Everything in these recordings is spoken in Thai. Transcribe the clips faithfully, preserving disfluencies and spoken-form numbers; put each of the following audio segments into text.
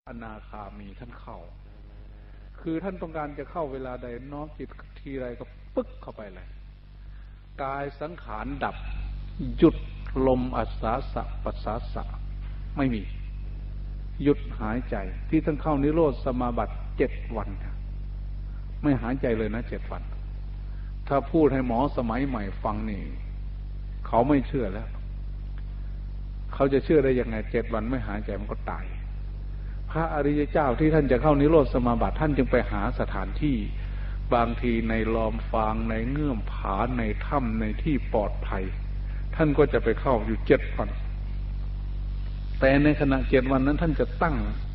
อนาคามีท่านเข้าคือท่านต้องการจะเข้าเวลาใดน้อมจิตทีไรก็ปึ๊กเข้าไปเลยกายสังขารดับหยุดลมอัศสาสะปัสสาสะไม่มีหยุดหายใจที่ท่านเข้านิโรธสมาบัติเจ็ดวันไม่หายใจเลยนะเจ็ดวันถ้าพูดให้หมอสมัยใหม่ฟังนี่เขาไม่เชื่อแล้วเขาจะเชื่อได้ยังไงเจ็ดวันไม่หายใจมันก็ตายพระอริยเจ้าที่ท่านจะเข้านิโรธสมาบัติท่านจึงไปหาสถานที่บางทีในลอมฟางในเงื่อมผาในถ้ำในที่ปลอดภัยท่านก็จะไปเข้าอยู่เจ็ดวันแต่ในขณะเจ็ดวันนั้นท่านจะตั้ง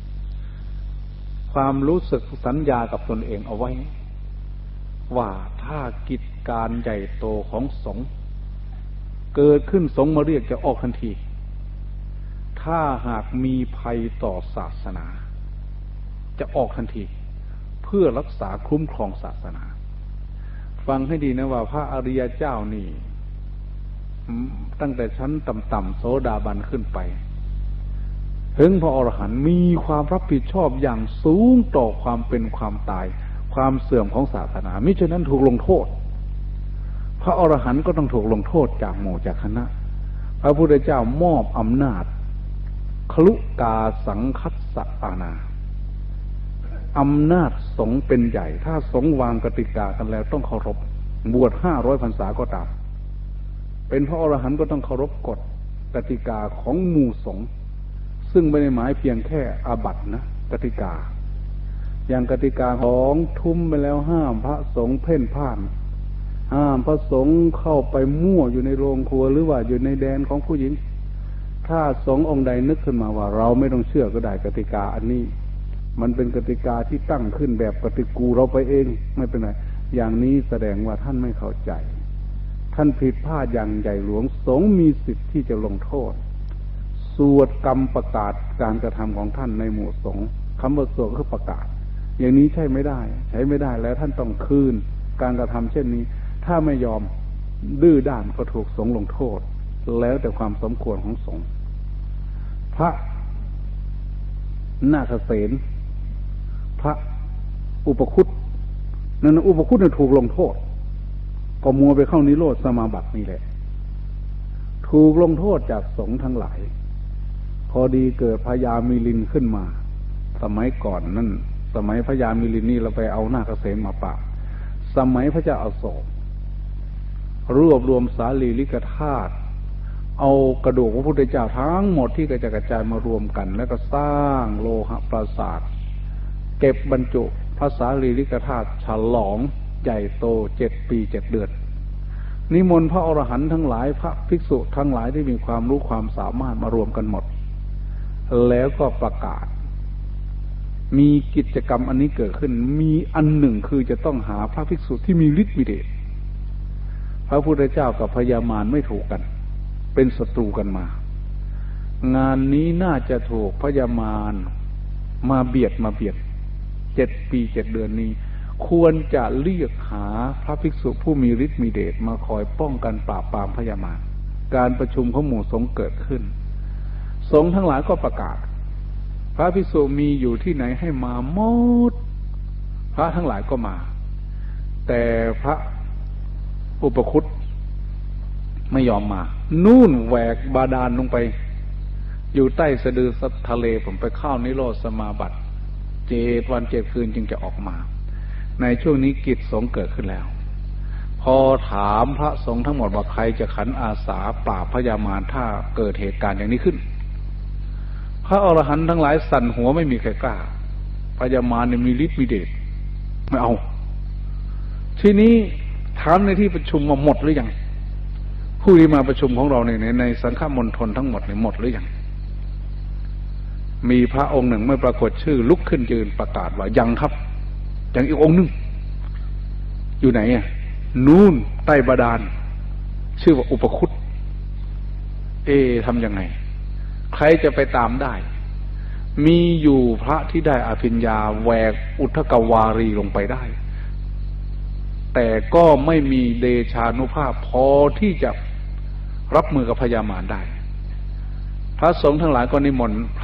ความรู้สึกสัญญากับตนเองเอาไว้ว่าถ้ากิจการใหญ่โตของสงฆ์เกิดขึ้นสงฆ์มาเรียกจะออกทันทีถ้าหากมีภัยต่อศาสนาจะออกทันทีเพื่อรักษาคุ้มครองศาสนาฟังให้ดีนะว่าพระอริยเจ้านี่ตั้งแต่ชั้นต่ำๆโสดาบันขึ้นไปถึงพระอรหันต์มีความรับผิดชอบอย่างสูงต่อความเป็นความตายความเสื่อมของศาสนามิฉะนั้นถูกลงโทษพระอรหันต์ก็ต้องถูกลงโทษจากหมู่จากคณะพระพุทธเจ้ามอบอำนาจคลุกาสังคัสสะอาณาอำนาจสงฆ์เป็นใหญ่ถ้าสงฆ์วางกติกากันแล้วต้องเคารพบวชห้าร้อยพรรษาก็ตามเป็นพระอรหันต์ก็ต้องเคารพกฎกติกาของหมู่สงฆ์ซึ่งไม่ได้หมายเพียงแค่อาบัตินะกติกาอย่างกติกาของทุ่มไปแล้วห้ามพระสงฆ์เพ่นพ่านห้ามพระสงฆ์เข้าไปมั่วอยู่ในโรงครัวหรือว่าอยู่ในแดนของผู้หญิงถ้าสงฆ์องค์ใดนึกขึ้นมาว่าเราไม่ต้องเชื่อก็ได้กติกาอันนี้มันเป็นกติกาที่ตั้งขึ้นแบบปฏิกูลเราไปเองไม่เป็นไรอย่างนี้แสดงว่าท่านไม่เข้าใจท่านผิดพลาดอย่างใหญ่หลวงสงฆ์มีสิทธิ์ที่จะลงโทษสวดกรรมประกาศการกระทำของท่านในหมู่สงฆ์คำว่าสวดคือประกาศอย่างนี้ใช่ไม่ได้ใช้ไม่ได้แล้วท่านต้องคืนการกระทำเช่นนี้ถ้าไม่ยอมดื้อด้านก็ถูกสงฆ์ลงโทษแล้วแต่ความสมควรของสงฆ์พระนาคเสนพระอุปคุตนั่นอุปคุตเนี่ยถูกลงโทษก็มัวไปเข้านิโรธสมาบัตินี่แหละถูกลงโทษจากสงฆ์ทั้งหลายพอดีเกิดพญามิลินขึ้นมาสมัยก่อนนั่นสมัยพญามิลินนี่เราไปเอานาคเสนมาปราบสมัยพระเจ้าอโศกรวบรวมสารีริกธาตุเอากระดูกพระพุทธเจ้าทั้งหมดที่กระจายกระจายมารวมกันแล้วก็สร้างโลหะปราสาทเก็บบรรจุพระสารีริกธาตุฉลองใหญ่โตเจ็ดปีเจ็ดเดือนนิมนต์พระอรหันต์ทั้งหลายพระภิกษุทั้งหลายที่มีความรู้ความสามารถมารวมกันหมดแล้วก็ประกาศมีกิจกรรมอันนี้เกิดขึ้นมีอันหนึ่งคือจะต้องหาพระภิกษุที่มีฤทธิ์มีเดชพระพุทธเจ้ากับพญามารไม่ถูกกันเป็นศัตรูกันมางานนี้น่าจะถูกพญามารมาเบียดมาเบียดเจ็ดปีเจ็ดเดือนนี้ควรจะเรียกหาพระภิกษุผู้มีฤทธิ์มีเดชมาคอยป้องกันปราบปรามพญามารการประชุมของหมู่สงฆ์เกิดขึ้นสงฆ์ทั้งหลายก็ประกาศพระภิกษุมีอยู่ที่ไหนให้มาหมดพระทั้งหลายก็มาแต่พระอุปคุตไม่ยอมมานู่นแหวกบาดาลลงไปอยู่ใต้สะดือทะเลผมไปเข้านิโรธสมาบัติเจ็ดวันเจ็ดคืนจึงจะออกมาในช่วงนี้กิจสงฆ์เกิดขึ้นแล้วพอถามพระสงฆ์ทั้งหมดว่าใครจะขันอาสาปราบพญามารถ้าเกิดเหตุการณ์อย่างนี้ขึ้นพระอรหันต์ทั้งหลายสั่นหัวไม่มีใครกล้าพญามารเนี่ยมีฤทธิ์มีเดชไม่เอาทีนี้ถามในที่ประชุมมาหมดหรือยังผู้ที่มาประชุมของเราเนี่ยในสังฆมณฑลทั้งหมดเนี่ยหมดหรือยังมีพระองค์หนึ่งไม่ปรากฏชื่อลุกขึ้นยืนประกาศว่ายังครับยังอีกองค์หนึ่งอยู่ไหนอ่ะนู่นใต้บาดาลชื่อว่าอุปคุตเอทำยังไงใครจะไปตามได้มีอยู่พระที่ได้อภิญญาแหวกอุทกวารีลงไปได้แต่ก็ไม่มีเดชานุภาพพอที่จะรับมือกับพญามารได้พระสงฆ์ทั้งหลายก็นิมนต์พระ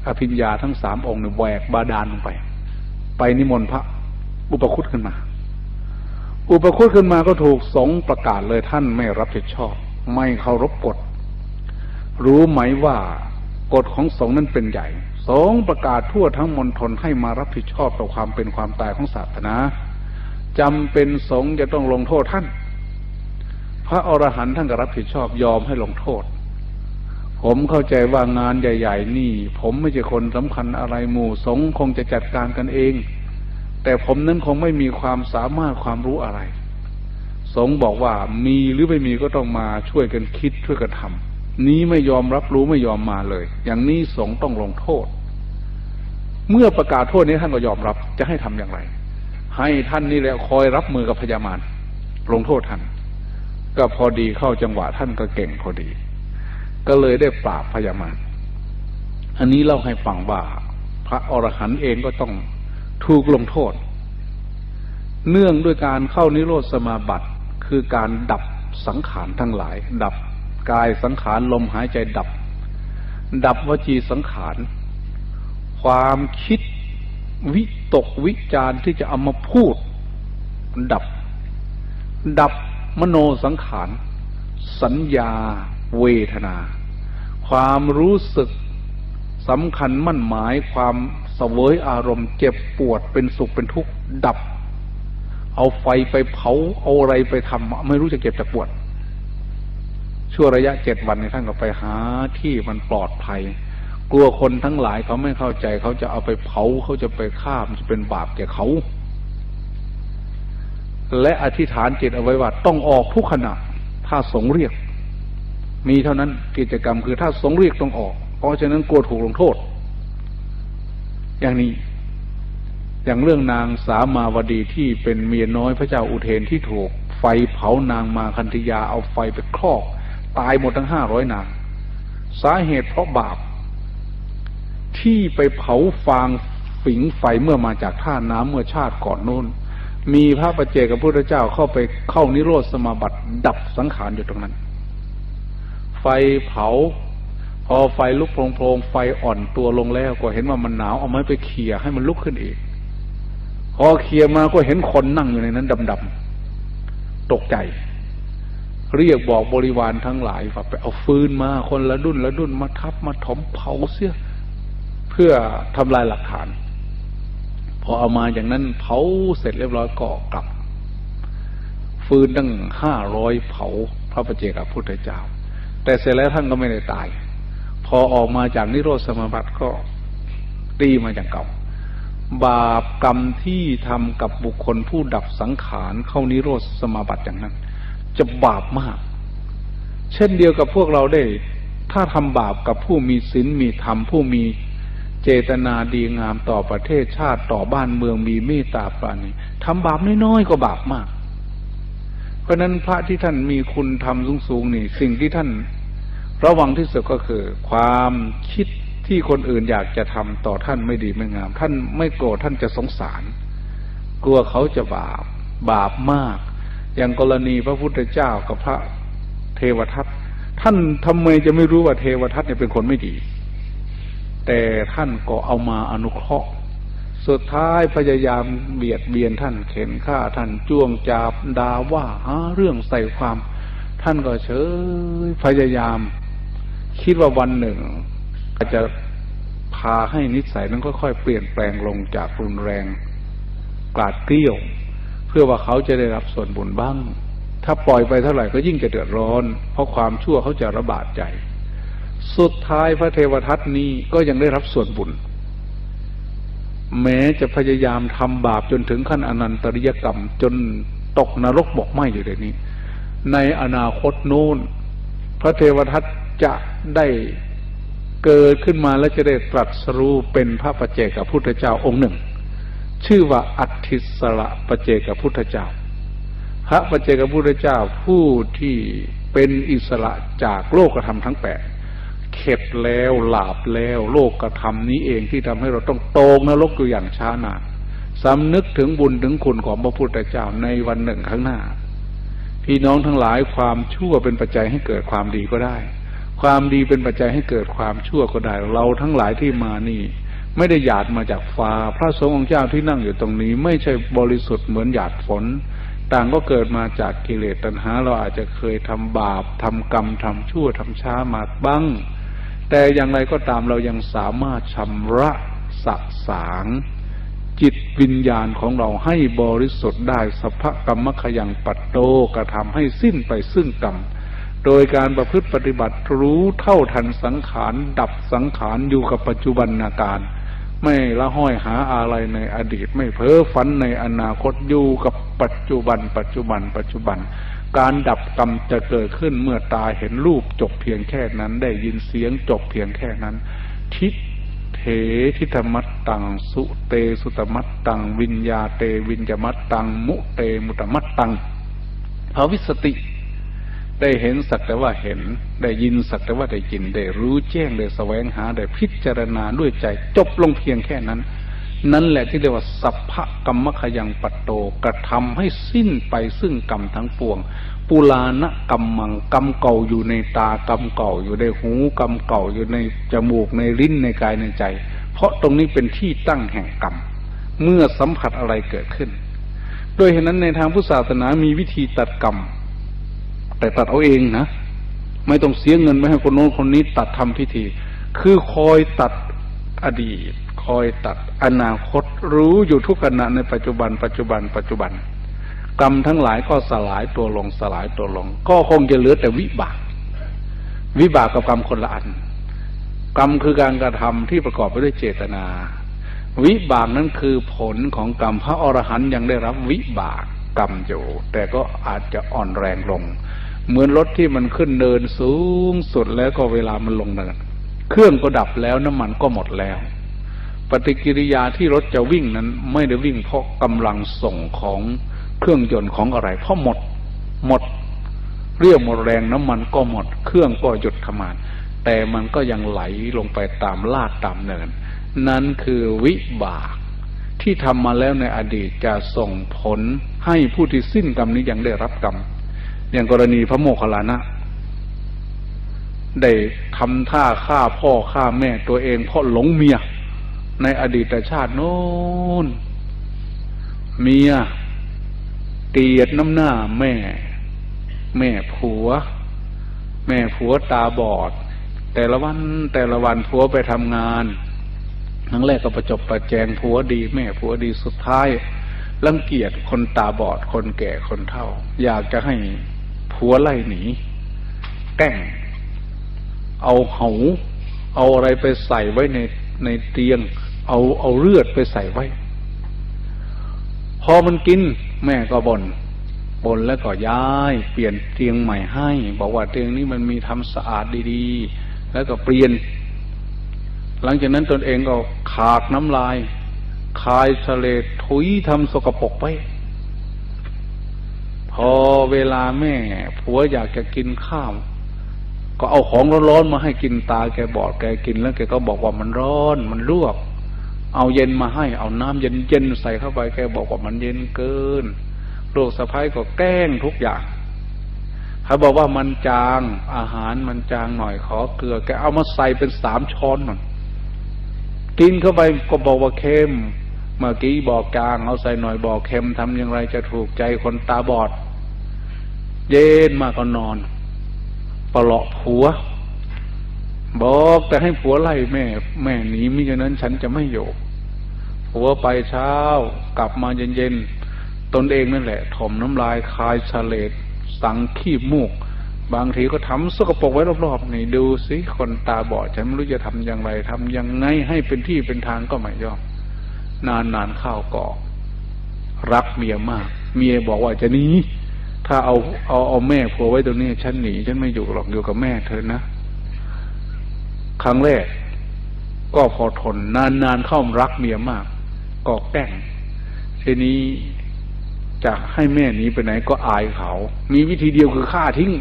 อภิญญาทั้งสามองค์เนี่ยแหวกบาดาลลงไปไปนิมนต์พระอุปคุตขึ้นมาอุปคุตขึ้นมาก็ถูกสงฆ์ประกาศเลยท่านไม่รับผิดชอบไม่เคารพกฎรู้ไหมว่ากฎของสงฆ์นั้นเป็นใหญ่สงฆ์ประกาศทั่วทั้งมณฑลให้มารับผิดชอบต่อความเป็นความตายของศาสนาจำเป็นสงฆ์จะต้องลงโทษท่านพระอรหันต์ท่านก็รับผิดชอบยอมให้ลงโทษผมเข้าใจว่างานใหญ่ๆนี่ผมไม่ใช่คนสำคัญอะไรหมู่สงฆ์คงจะจัดการกันเองแต่ผมนั้นคงไม่มีความสามารถความรู้อะไรสงฆ์บอกว่ามีหรือไม่มีก็ต้องมาช่วยกันคิดช่วยกันทำนี้ไม่ยอมรับรู้ไม่ยอมมาเลยอย่างนี้สงฆ์ต้องลงโทษเมื่อประกาศโทษนี้ท่านก็ยอมรับจะให้ทำอย่างไรให้ท่านนี่แหละคอยรับมือกับพญามารลงโทษท่านก็พอดีเข้าจังหวะท่านก็เก่งพอดีก็เลยได้ปราบพญามารอันนี้เล่าให้ฟังว่าพระอรหันต์เองก็ต้องถูกลงโทษเนื่องด้วยการเข้านิโรธสมาบัติคือการดับสังขารทั้งหลายดับกายสังขารลมหายใจดับดับวจีสังขารความคิดวิตกวิจารที่จะเอามาพูดดับดับมโนสังขารสัญญาเวทนาความรู้สึกสำคัญมั่นหมายความเสวยอารมณ์เจ็บปวดเป็นสุขเป็นทุกข์ดับเอาไฟไปเผาเอาอะไรไปทำไม่รู้จะเจ็บจะปวดชั่วระยะเจ็ดวันนี้ท่านก็ไปหาที่มันปลอดภัยกลัวคนทั้งหลายเขาไม่เข้าใจเขาจะเอาไปเผาเขาจะไปฆ่ามันจะเป็นบาปแก่เขาและอธิษฐานจิตเอาไว้ว่าต้องออกทุกขณะถ้าสงฆ์เรียกมีเท่านั้นกิจกรรมคือถ้าสงฆ์เรียกต้องออกเพราะฉะนั้นกลัวถูกลงโทษอย่างนี้อย่างเรื่องนางสามาวดีที่เป็นเมียน้อยพระเจ้าอุเทนที่ถูกไฟเผานางมาคันธยาเอาไฟไปคลอกตายหมดทั้งห้าร้อยนางสาเหตุเพราะบาปที่ไปเผาฟางฝิ่งไฟเมื่อมาจากท่าน้ำเมื่อชาติก่อนโน้นมีพระปัจเจกพุทธเจ้าเข้าไปเข้านิโรธสมาบัติดับสังขารอยู่ตรงนั้นไฟเผาพอไฟลุกโพลงๆไฟอ่อนตัวลงแล้วก็เห็นว่ามันหนาวเอาไม้ไปเขี่ยให้มันลุกขึ้นอีกพอเขี่ยมาก็เห็นคนนั่งอยู่ในนั้นดำๆตกใจเรียกบอกบริวารทั้งหลายว่าไปเอาฟืนมาคนละดุ้นละดุ้นมาทับมาถมเผาเสียเพื่อทำลายหลักฐานพอเอามาอย่างนั้นเผาเสร็จเรียบร้อยก็กลับฟืนตั้งห้าร้อยเผาพระปัจเจกพุทธเจ้าแต่เสร็จแล้วท่านก็ไม่ได้ตายพอออกมาจากนิโรธสมาบัติก็ตีมาจากเก่าบาปกรรมที่ทำกับบุคคลผู้ดับสังขารเข้านิโรธสมาบัติอย่างนั้นจะบาปมากเช่นเดียวกับพวกเราได้ถ้าทำบาปกับผู้มีศีลมีธรรมผู้มีเจตนาดีงามต่อประเทศชาติต่อบ้านเมืองมีเมตตาปราณีทำบาปน้อยๆก็บาปมากเพราะนั้นพระที่ท่านมีคุณธรรมสูงๆนี่สิ่งที่ท่านระวังที่สุดก็คือความคิดที่คนอื่นอยากจะทำต่อท่านไม่ดีไม่งามท่านไม่โกรธท่านจะสงสารกลัวเขาจะบาปบาปมากอย่างกรณีพระพุทธเจ้ากับพระเทวทัตท่านทำไมจะไม่รู้ว่าเทวทัตเนี่ยเป็นคนไม่ดีแต่ท่านก็เอามาอนุเคราะห์สุดท้ายพยายามเบียดเบียนท่านเข็นฆ่าท่านจ้วงจาบด่าว่าหาเรื่องใส่ความท่านก็เฉยพยายามคิดว่าวันหนึ่งอาจจะพาให้นิสัยนั้นค่อยๆเปลี่ยนแปลงลงจากรุนแรงกราดเกลี้ยวเพื่อว่าเขาจะได้รับส่วนบุญบ้างถ้าปล่อยไปเท่าไหร่ก็ยิ่งจะเดือดร้อนเพราะความชั่วเขาจะระบาดใจสุดท้ายพระเทวทัตนี้ก็ยังได้รับส่วนบุญแม้จะพยายามทำบาปจนถึงขั้นอนันตริยกรรมจนตกนรกบกไหม้อยู่ในนี้ในอนาคตโน้นพระเทวทัตจะได้เกิดขึ้นมาและจะได้ตรัสรู้เป็นพระปัจเจกพุทธเจ้าองค์หนึ่งชื่อว่าอัฏฐิสระปัจเจกพุทธเจ้าพระปัจเจกพุทธเจ้าผู้ที่เป็นอิสระจากโลกธรรมทั้งแปดเข็ดแล้วหลาบแล้วโลกธรรมนี้เองที่ทำให้เราต้องตกนรกอยู่อย่างช้านานสำนึกถึงบุญถึงคุณของพระพุทธเจ้าในวันหนึ่งข้างหน้าพี่น้องทั้งหลายความชั่วเป็นปัจจัยให้เกิดความดีก็ได้ความดีเป็นปัจจัยให้เกิดความชั่วก็ได้เราทั้งหลายที่มานี่ไม่ได้หยาดมาจากฟ้าพระสงฆ์องค์เจ้าที่นั่งอยู่ตรงนี้ไม่ใช่บริสุทธิ์เหมือนหยาดฝนต่างก็เกิดมาจากกิเลสตัณหาเราอาจจะเคยทำบาปทำกรรมทำชั่วทำช้ามาบ้างแต่อย่างไรก็ตามเรายังสามารถชำระสะสางจิตวิญญาณของเราให้บริสุทธิ์ได้สัพพกรรมขยังปัตโตกระทำให้สิ้นไปซึ่งกรรมโดยการประพฤติปฏิบัติรู้เท่าทันสังขารดับสังขารอยู่กับปัจจุบันนาการไม่ละห้อยหาอะไรในอดีตไม่เพ้อฝันในอนาคตอยู่กับปัจจุบันปัจจุบันปัจจุบันการดับกรรมจะเกิดขึ้นเมื่อตาเห็นรูปจบเพียงแค่นั้นได้ยินเสียงจบเพียงแค่นั้นทิฏเถทิฏมัตตังสุเตสุตมัตตังวิญญาเตวิญญมัตตังมุเตมุตมัตตังภวิสติได้เห็นสักแต่ว่าเห็นได้ยินสักแต่ว่าได้ยินได้รู้แจ้งได้แสวงหาได้พิจารณาด้วยใจจบลงเพียงแค่นั้นนั่นแหละที่เรียกว่าสัพพกรรมขยังปัตโตกระทำให้สิ้นไปซึ่งกรรมทั้งปวงปุลานะกรรมังกรรมเก่าอยู่ในตากรรมเก่าอยู่ในหูกรรมเก่าอยู่ในจมูกในลิ้นในกายในใจเพราะตรงนี้เป็นที่ตั้งแห่งกรรมเมื่อสัมผัสอะไรเกิดขึ้นโดยเหตุนั้นในทางพุทธศาสนามีวิธีตัดกรรมแต่ตัดเอาเองนะไม่ต้องเสียเงินไปให้คนโน้นคนนี้ตัดทำพิธีคือคอยตัดอดีตคอยตัดอนาคตรู้อยู่ทุกขณะในปัจจุบันปัจจุบันปัจจุบันกรรมทั้งหลายก็สลายตัวลงสลายตัวลงก็คงจะเหลือแต่วิบากวิบากกับกรรมคนละอันกรรมคือการกระทำที่ประกอบไปด้วยเจตนาวิบากนั้นคือผลของกรรมพระอรหันต์ยังได้รับวิบากกรรมอยู่แต่ก็อาจจะอ่อนแรงลงเหมือนรถที่มันขึ้นเนินสูงสุดแล้วก็เวลามันลงเนินเครื่องก็ดับแล้วน้ำมันก็หมดแล้วปฏิกิริยาที่รถจะวิ่งนั้นไม่ได้วิ่งเพราะกำลังส่งของเครื่องยนต์ของอะไรเพราะหมดหมดเรี่ยวหมดแรงน้ำมันก็หมดเครื่องก็หยุดทำงานแต่มันก็ยังไหลลงไปตามลาดตามเนินนั่นคือวิบากที่ทำมาแล้วในอดีตจะส่งผลให้ผู้ที่สิ้นกรรมนี้ยังได้รับกรรมอย่างกรณีพระโมคคัลลานะได้ทำท่าฆ่าพ่อฆ่าแม่ตัวเองเพราะหลงเมียในอดีตชาติโน้นเมียเกลียดน้ำหน้าแม่แม่ผัวแม่ผัวตาบอดแต่ละวันแต่ละวันผัวไปทำงานครั้งแรกก็ประจบประแจงผัวดีแม่ผัวดีสุดท้ายรังเกียจคนตาบอดคนแก่คนเฒ่าอยากจะให้ผัวไล่หนีแกล้งเอาเหาเอาอะไรไปใส่ไว้ในในเตียงเอาเอาเลือดไปใส่ไว้พอมันกินแม่ก็บ่นบ่นแล้วก็ย้ายเปลี่ยนเตียงใหม่ให้บอกว่าเตียงนี้มันมีทำสะอาดดีๆแล้วก็เปลี่ยนหลังจากนั้นตนเองก็ขากน้ำลายคายเสลดถุยทำสกปรกไปพอเวลาแม่ผัวอยากจะกินข้าวก็เอาของร้อนๆมาให้กินตาแกบอดแกกินแล้วแกก็บอกว่ามันร้อนมันลวกเอาเย็นมาให้เอาน้ำเย็นๆใส่เข้าไปแกบอกว่ามันเย็นเกินลูกสะใภ้ก็แกล้งทุกอย่างเขาบอกว่ามันจางอาหารมันจางหน่อยขอเกลือแกเอามาใส่เป็นสามช้อนหน่อยกินเข้าไปก็บอกว่าเค็มเมื่อกี้บอกจางเอาใส่หน่อยบอกเค็มทำอย่างไรจะถูกใจคนตาบอดเย็นมาก็นอนปลอบผัวบอกแต่ให้ผัวไล่แม่แม่หนีมิฉะนั้นฉันจะไม่อยู่ผัวไปเช้ากลับมาเย็นๆตนเองนั่นแหละถมน้ำลายคายเสลดสังขี้มูกบางทีก็ทำสกปรกไว้รอบๆนี่ดูสิคนตาบอดฉันไม่รู้จะทำอย่างไรทำยังไงให้เป็นที่เป็นทางก็ไม่ยอมนานๆเข้าก็รักเมียมากเมียบอกว่าจะหนีถ้าเอาเอาเอาแม่ผัวไว้ตรงนี้ฉันหนีฉันไม่อยู่หรอกอยู่กับแม่เธอนะครั้งแรกก็พอทนนานๆเข้ารักเมียมากก็แกล้งทีนี้จะให้แม่หนีไปไหนก็อายเขามีวิธีเดียวคือฆ่าทิ้ง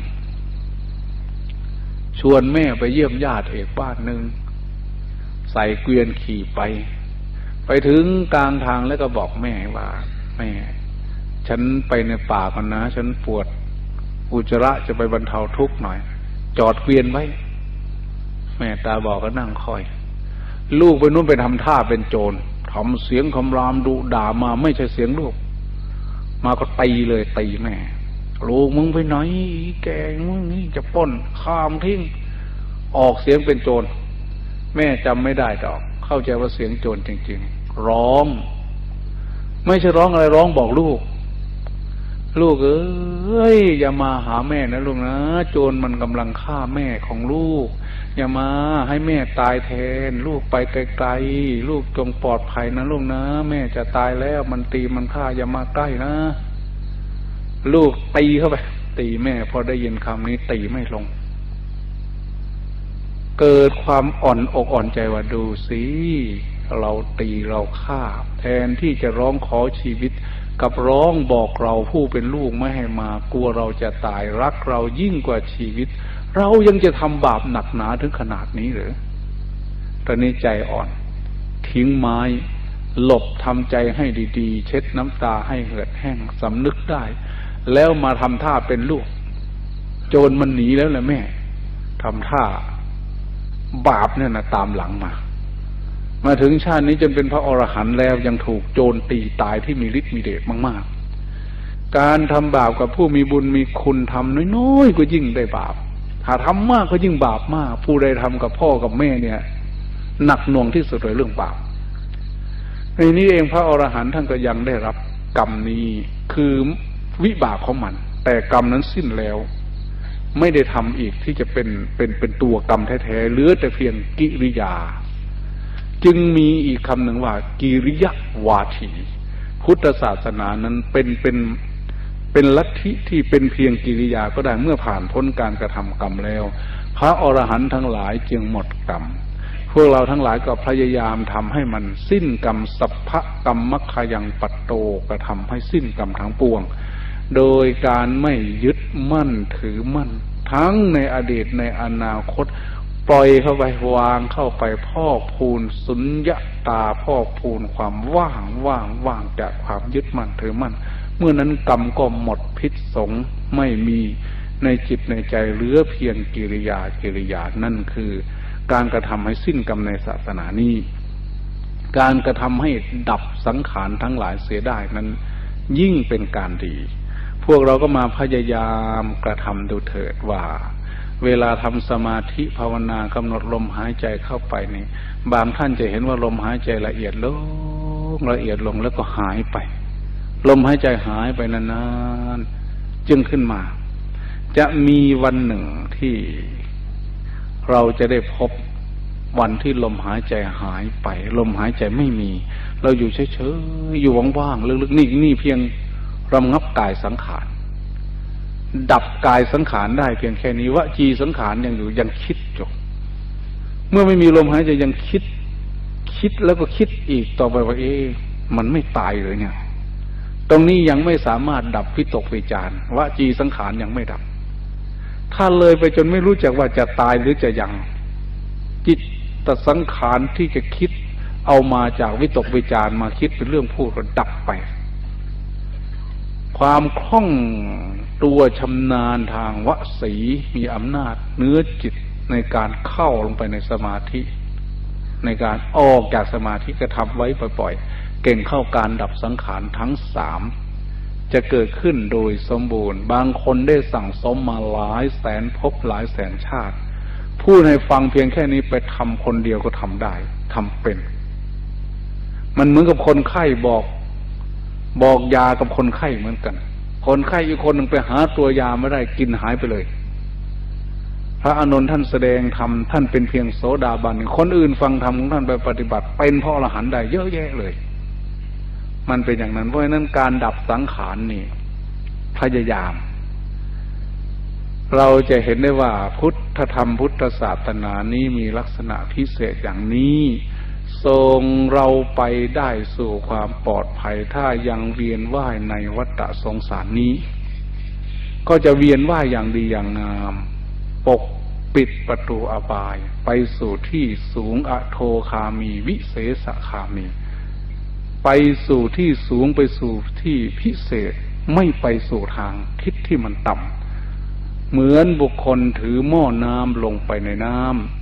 ชวนแม่ไปเยี่ยมญาติเอกบ้านหนึ่งใส่เกวียนขี่ไปไปถึงกลางทางแล้วก็บอกแม่ว่าแม่ฉันไปในป่าก่อนนะฉันปวดอุจจาระจะไปบรรเทาทุกข์หน่อยจอดเกวียนไว้แม่ตาบอกก็นั่งคอยลูกไปนู้นไปทำท่าเป็นโจรทำเสียงคำรามดุด่ามาไม่ใช่เสียงลูกมาก็ตีเลยตีแม่ลูกมึงไปไหนแกมึงนี่จะปล้นข้ามทิ้งออกเสียงเป็นโจรแม่จำไม่ได้ดอกเข้าใจว่าเสียงโจรจริงๆร้องไม่ใช่ร้องอะไรร้องบอกลูกลูกเอ้ยอย่ามาหาแม่นะลูกนะโจรมันกำลังฆ่าแม่ของลูกอย่ามาให้แม่ตายแทนลูกไปไกลๆลูกจงปลอดภัยนะลูกนะแม่จะตายแล้วมันตีมันฆ่าอย่ามาใกล้นะลูกตีเข้าไปตีแม่พอได้ยินคำนี้ตีไม่ลงเกิดความอ่อนอกอ่อนใจว่าดูสิเราตีเราฆ่าแทนที่จะร้องขอชีวิตกับร้องบอกเราผู้เป็นลูกไม่ให้มากลัวเราจะตายรักเรายิ่งกว่าชีวิตเรายังจะทำบาปหนักหนาถึงขนาดนี้หรือตอนนี้ใจอ่อนทิ้งไม้หลบทำใจให้ดีๆเช็ดน้ำตาให้เหือดแห้งสำนึกได้แล้วมาทำท่าเป็นลูกโจรมันหนีแล้วแหละแม่ทำท่าบาปเนี่ยนะตามหลังมามาถึงชาตินี้จนเป็นพระอรหันต์แล้วยังถูกโจรตีตายที่มีฤทธิ์มีเดชมากๆการทำบาปกับผู้มีบุญมีคุณทำน้อยๆก็ยิ่งได้บาปถ้าทำมากก็ยิ่งบาปมากผู้ใดทำกับพ่อกับแม่เนี่ยหนักหน่วงที่สุดเลยเรื่องบาปในนี้เองพระอรหันต์ท่านก็ยังได้รับกรรมนี้คือวิบากของมันแต่กรรมนั้นสิ้นแล้วไม่ได้ทำอีกที่จะเป็นเป็นเป็นตัวกรรมแท้ๆเหลือแต่เพียงกิริยาจึงมีอีกคำหนึ่งว่ากิริยวาทีพุทธศาสนานั้นเป็นเป็นเป็นลัทธิที่เป็นเพียงกิริยาก็ได้เมื่อผ่านพ้นการกระทำกรรมแล้วพระอรหันต์ทั้งหลายจึงหมดกรรมพวกเราทั้งหลายก็พยายามทำให้มันสิ้นกรรมสัพพะกรรมมัคคยังปัตโตกระทำให้สิ้นกรรมทั้งปวงโดยการไม่ยึดมั่นถือมั่นทั้งในอดีตในอนาคตปล่อยเข้าไปวางเข้าไปพอกพูนสุญญตาพอกพูนความว่างว่างว่างจากความยึดมั่นถือมั่นเมื่อนั้นกรรมก็หมดพิษสงไม่มีในจิตในใจเหลือเพียงกิริยากิริยานั่นคือการกระทำให้สิ้นกรรมในศาสนานี้การกระทำให้ดับสังขารทั้งหลายเสียได้นั้นยิ่งเป็นการดีพวกเราก็มาพยายามกระทำดูเถิดว่าเวลาทำสมาธิภาวนากำหนดลมหายใจเข้าไปนี่บางท่านจะเห็นว่าลมหายใจละเอียดลงละเอียดลงแล้วก็หายไปลมหายใจหายไปนานๆจึงขึ้นมาจะมีวันหนึ่งที่เราจะได้พบวันที่ลมหายใจหายไปลมหายใจไม่มีเราอยู่เฉยๆอยู่ว่างๆลึกๆนี่นี่เพียงระงับกายสังขารดับกายสังขารได้เพียงแค่นี้วจีสังขารยังอยู่ยังคิดอยู่เมื่อไม่มีลมหายใจยังคิดคิดแล้วก็คิดอีกต่อไปว่าเอ๊ะมันไม่ตายเลยเนี่ยตรงนี้ยังไม่สามารถดับวิตกวิจารวจีสังขารยังไม่ดับถ้าเลยไปจนไม่รู้จักว่าจะตายหรือจะยังจิตตสังขารที่จะคิดเอามาจากวิตกวิจารมาคิดเป็นเรื่องพูดก็ดับไปความคล่องตัวชำนาญทางวสีมีอำนาจเนื้อจิตในการเข้าลงไปในสมาธิในการออกจากสมาธิกระทำไว้ปล่อยๆเก่งเข้าการดับสังขารทั้งสามจะเกิดขึ้นโดยสมบูรณ์บางคนได้สั่งสมมาหลายแสนภพหลายแสนชาติพูดให้ฟังเพียงแค่นี้ไปทำคนเดียวก็ทำได้ทำเป็นมันเหมือนกับคนไข้บอกบอกยากับคนไข้เหมือนกันคนไข้อีกคนหนึ่งไปหาตัวยาไม่ได้กินหายไปเลยพระอานนท์ท่านแสดงธรรมท่านเป็นเพียงโสดาบันคนอื่นฟังธรรมของท่านไปปฏิบัติเป็นพระอรหันต์ได้เยอะแยะเลยมันเป็นอย่างนั้นเพราะฉะนั้นการดับสังขารนี่พยายามเราจะเห็นได้ว่าพุทธธรรมพุทธศาสนานี้มีลักษณะพิเศษอย่างนี้ส่งเราไปได้สู่ความปลอดภัยถ้ายังเวียนว่ายในวัฏสงสารนี้ก็จะเวียนว่ายอย่างดีอย่างงามปกปิดประตูอบายไปสู่ที่สูงอโทคามีวิเศษคามีไปสู่ที่สูงไปสู่ที่พิเศษไม่ไปสู่ทางทิศที่มันต่ำเหมือนบุคคลถือหม้อน้ำลงไปในน้ำ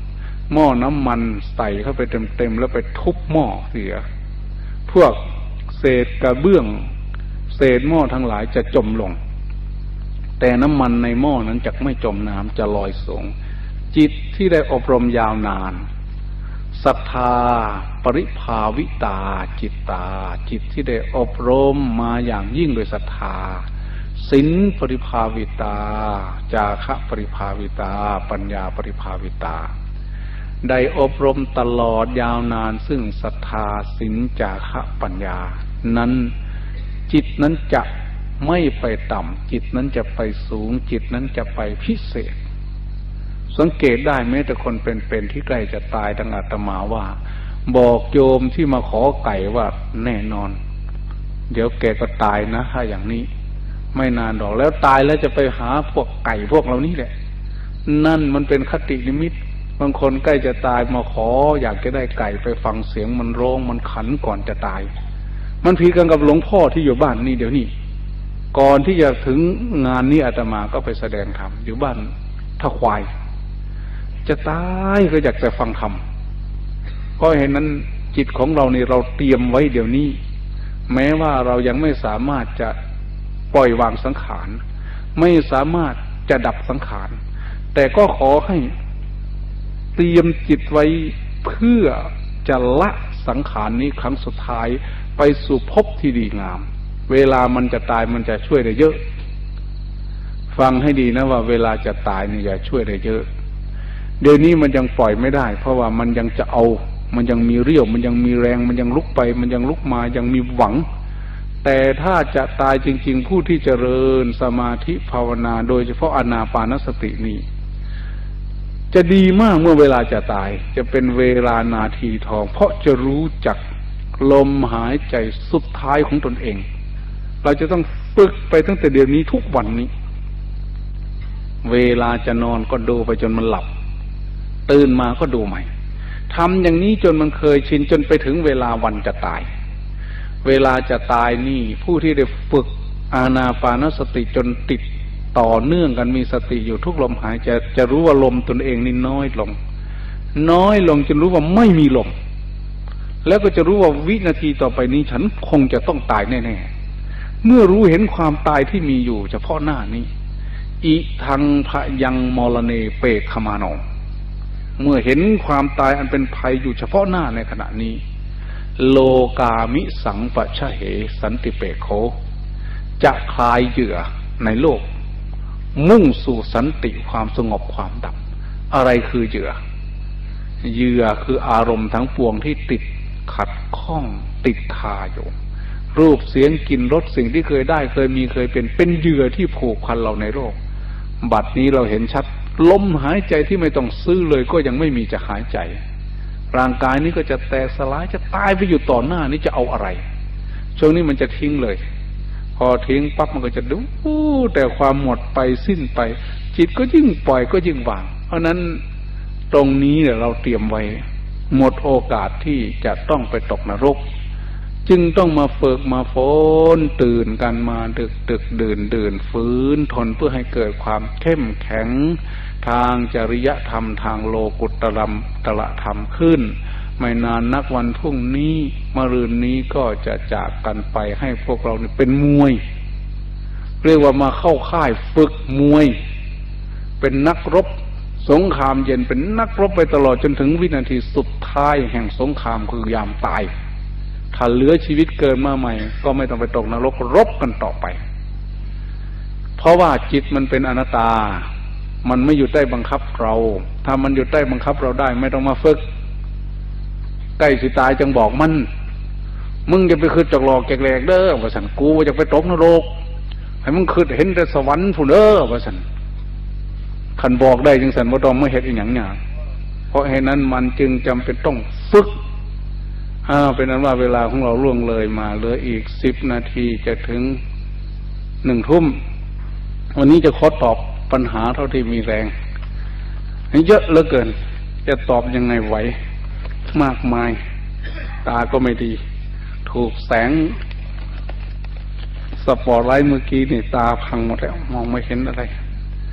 หม้อน้ำมันใส่เข้าไปเต็มๆแล้วไปทุบหม้อเสียพวกเศษกระเบื้องเศษหม้อทั้งหลายจะจมลงแต่น้ำมันในหม้อนั้นจะไม่จมน้ำจะลอยสูงจิตที่ได้อบรมยาวนานศรัทธาปริภาวิตาจิตตาจิตที่ได้อบรมมาอย่างยิ่งโดยศรัทธาศีลปริภาวิตาจาคะปริภาวิตาปัญญาปริภาวิตาได้อบรมตลอดยาวนานซึ่งศรัทธาศีลจาคะปัญญานั้นจิตนั้นจะไม่ไปต่ำจิตนั้นจะไปสูงจิตนั้นจะไปพิเศษสังเกตได้แม้แต่คนเป็นๆที่ใกล้จะตายดังอาตมาว่าบอกโยมที่มาขอไก่ว่าแน่นอนเดี๋ยวแกก็ตายนะถ้าอย่างนี้ไม่นานหรอกแล้วตายแล้วจะไปหาพวกไก่พวกเหล่านี้แหละนั่นมันเป็นคตินิมิตบางคนใกล้จะตายมาขออยากจะได้ไก่ไปฟังเสียงมันร้องมันขันก่อนจะตายมันผิดกันกับหลวงพ่อที่อยู่บ้านนี่เดี๋ยวนี้ก่อนที่จะถึงงานนี้อาตมาก็ไปแสดงธรรมอยู่บ้านท่าควายจะตายก็อยากจะฟังธรรมเพราะเห็นนั้นจิตของเรานี่เราเตรียมไว้เดี๋ยวนี้แม้ว่าเรายังไม่สามารถจะปล่อยวางสังขารไม่สามารถจะดับสังขารแต่ก็ขอให้เตรียมจิตไว้เพื่อจะละสังขารนี้ครั้งสุดท้ายไปสู่ภพที่ดีงามเวลามันจะตายมันจะช่วยได้เยอะฟังให้ดีนะว่าเวลาจะตายนี่อย่าช่วยได้เยอะเดี๋ยวนี้มันยังปล่อยไม่ได้เพราะว่ามันยังจะเอามันยังมีเรี่ยวมันยังมีแรงมันยังลุกไปมันยังลุกมายังมีหวังแต่ถ้าจะตายจริงๆผู้ที่เจริญสมาธิภาวนาโดยเฉพาะอานาปานสตินี้จะดีมากเมื่อเวลาจะตายจะเป็นเวลานาทีทองเพราะจะรู้จักลมหายใจสุดท้ายของตนเองเราจะต้องฝึกไปตั้งแต่เดี๋ยวนี้ทุกวันนี้เวลาจะนอนก็ดูไปจนมันหลับตื่นมาก็ดูใหม่ทำอย่างนี้จนมันเคยชินจนไปถึงเวลาวันจะตายเวลาจะตายนี่ผู้ที่ได้ฝึกอานาปานสติจนติดต่อเนื่องกันมีสติอยู่ทุกลมหายใจจะรู้ว่าลมตนเองนี่น้อยลงน้อยลงจนรู้ว่าไม่มีลมแล้วก็จะรู้ว่าวินาทีต่อไปนี้ฉันคงจะต้องตายแน่ๆเมื่อรู้เห็นความตายที่มีอยู่เฉพาะหน้านี้อิทังพยังมรเนเปกขมาโนเมื่อเห็นความตายอันเป็นภัยอยู่เฉพาะหน้าในขณะนี้โลกามิสังปะชะเหสันติเปโคจะคลายเหยื่อในโลกมุ่งสู่สันติความสงบความดับอะไรคือเหยื่อเหยื่อคืออารมณ์ทั้งปวงที่ติดขัดข้องติดคาอยู่รูปเสียงกลิ่นรสสิ่งที่เคยได้เคยมีเคยเป็นเป็นเหยื่อที่ผูกพันเราในโลกบัดนี้เราเห็นชัดลมหายใจที่ไม่ต้องซื้อเลยก็ยังไม่มีจะหายใจร่างกายนี้ก็จะแตกสลายจะตายไปอยู่ต่อหน้านี้จะเอาอะไรช่วงนี้มันจะทิ้งเลยพอทิ้งปั๊บมันก็จะดูแต่ความหมดไปสิ้นไปจิตก็ยิ่งปล่อยก็ยิ่งวางเพราะนั้นตรงนี้เนี่ยเราเตรียมไว้หมดโอกาสที่จะต้องไปตกนรกจึงต้องมาฝึกมาฝนตื่นกันมาดึกดึกดื่นดื่นฟื้นทนเพื่อให้เกิดความเข้มแข็งทางจริยธรรมทางโลกุตตรมตระธรรมขึ้นไม่นานนักวันพรุ่งนี้มะรืนนี้ก็จะจากกันไปให้พวกเราเนี่ยเป็นมวยเรียกว่ามาเข้าค่ายฝึกมวยเป็นนักรบสงครามเย็นเป็นนักรบไปตลอดจนถึงวินาทีสุดท้ายแห่งสงครามคือยามตายถ้าเหลือชีวิตเกินมาใหม่ก็ไม่ต้องไปตกนรกรบกันต่อไปเพราะว่าจิตมันเป็นอนัตตามันไม่อยู่ใต้บังคับเราถ้ามันอยู่ใต้บังคับเราได้ไม่ต้องมาฝึกใกล้สิตายจังบอกมันมึงจะไปคืดจอกหลอกแกกแหลกเด้อว่าสันกูจะไปตกนรกให้มึงคืดเห็นแต่สวรรค์ผู้เด้อว่าสันขันบอกได้จึงสันว่าต้องไม่เห็นอีกอย่างอย่างเพราะเหตุนั้นมันจึงจำเป็นต้องฝึกอ่าเป็นนั้นว่าเวลาของเราล่วงเลยมาเหลืออีกสิบนาทีจะถึงหนึ่งทุ่มวันนี้จะขอตอบปัญหาเท่าที่มีแรงเยอะเหลือเกินจะตอบยังไงไหวมากมายตาก็ไม่ดีถูกแสงสปอตไลท์เมื่อกี้นี่ตาพังหมดแล้วมองไม่เห็นอะไร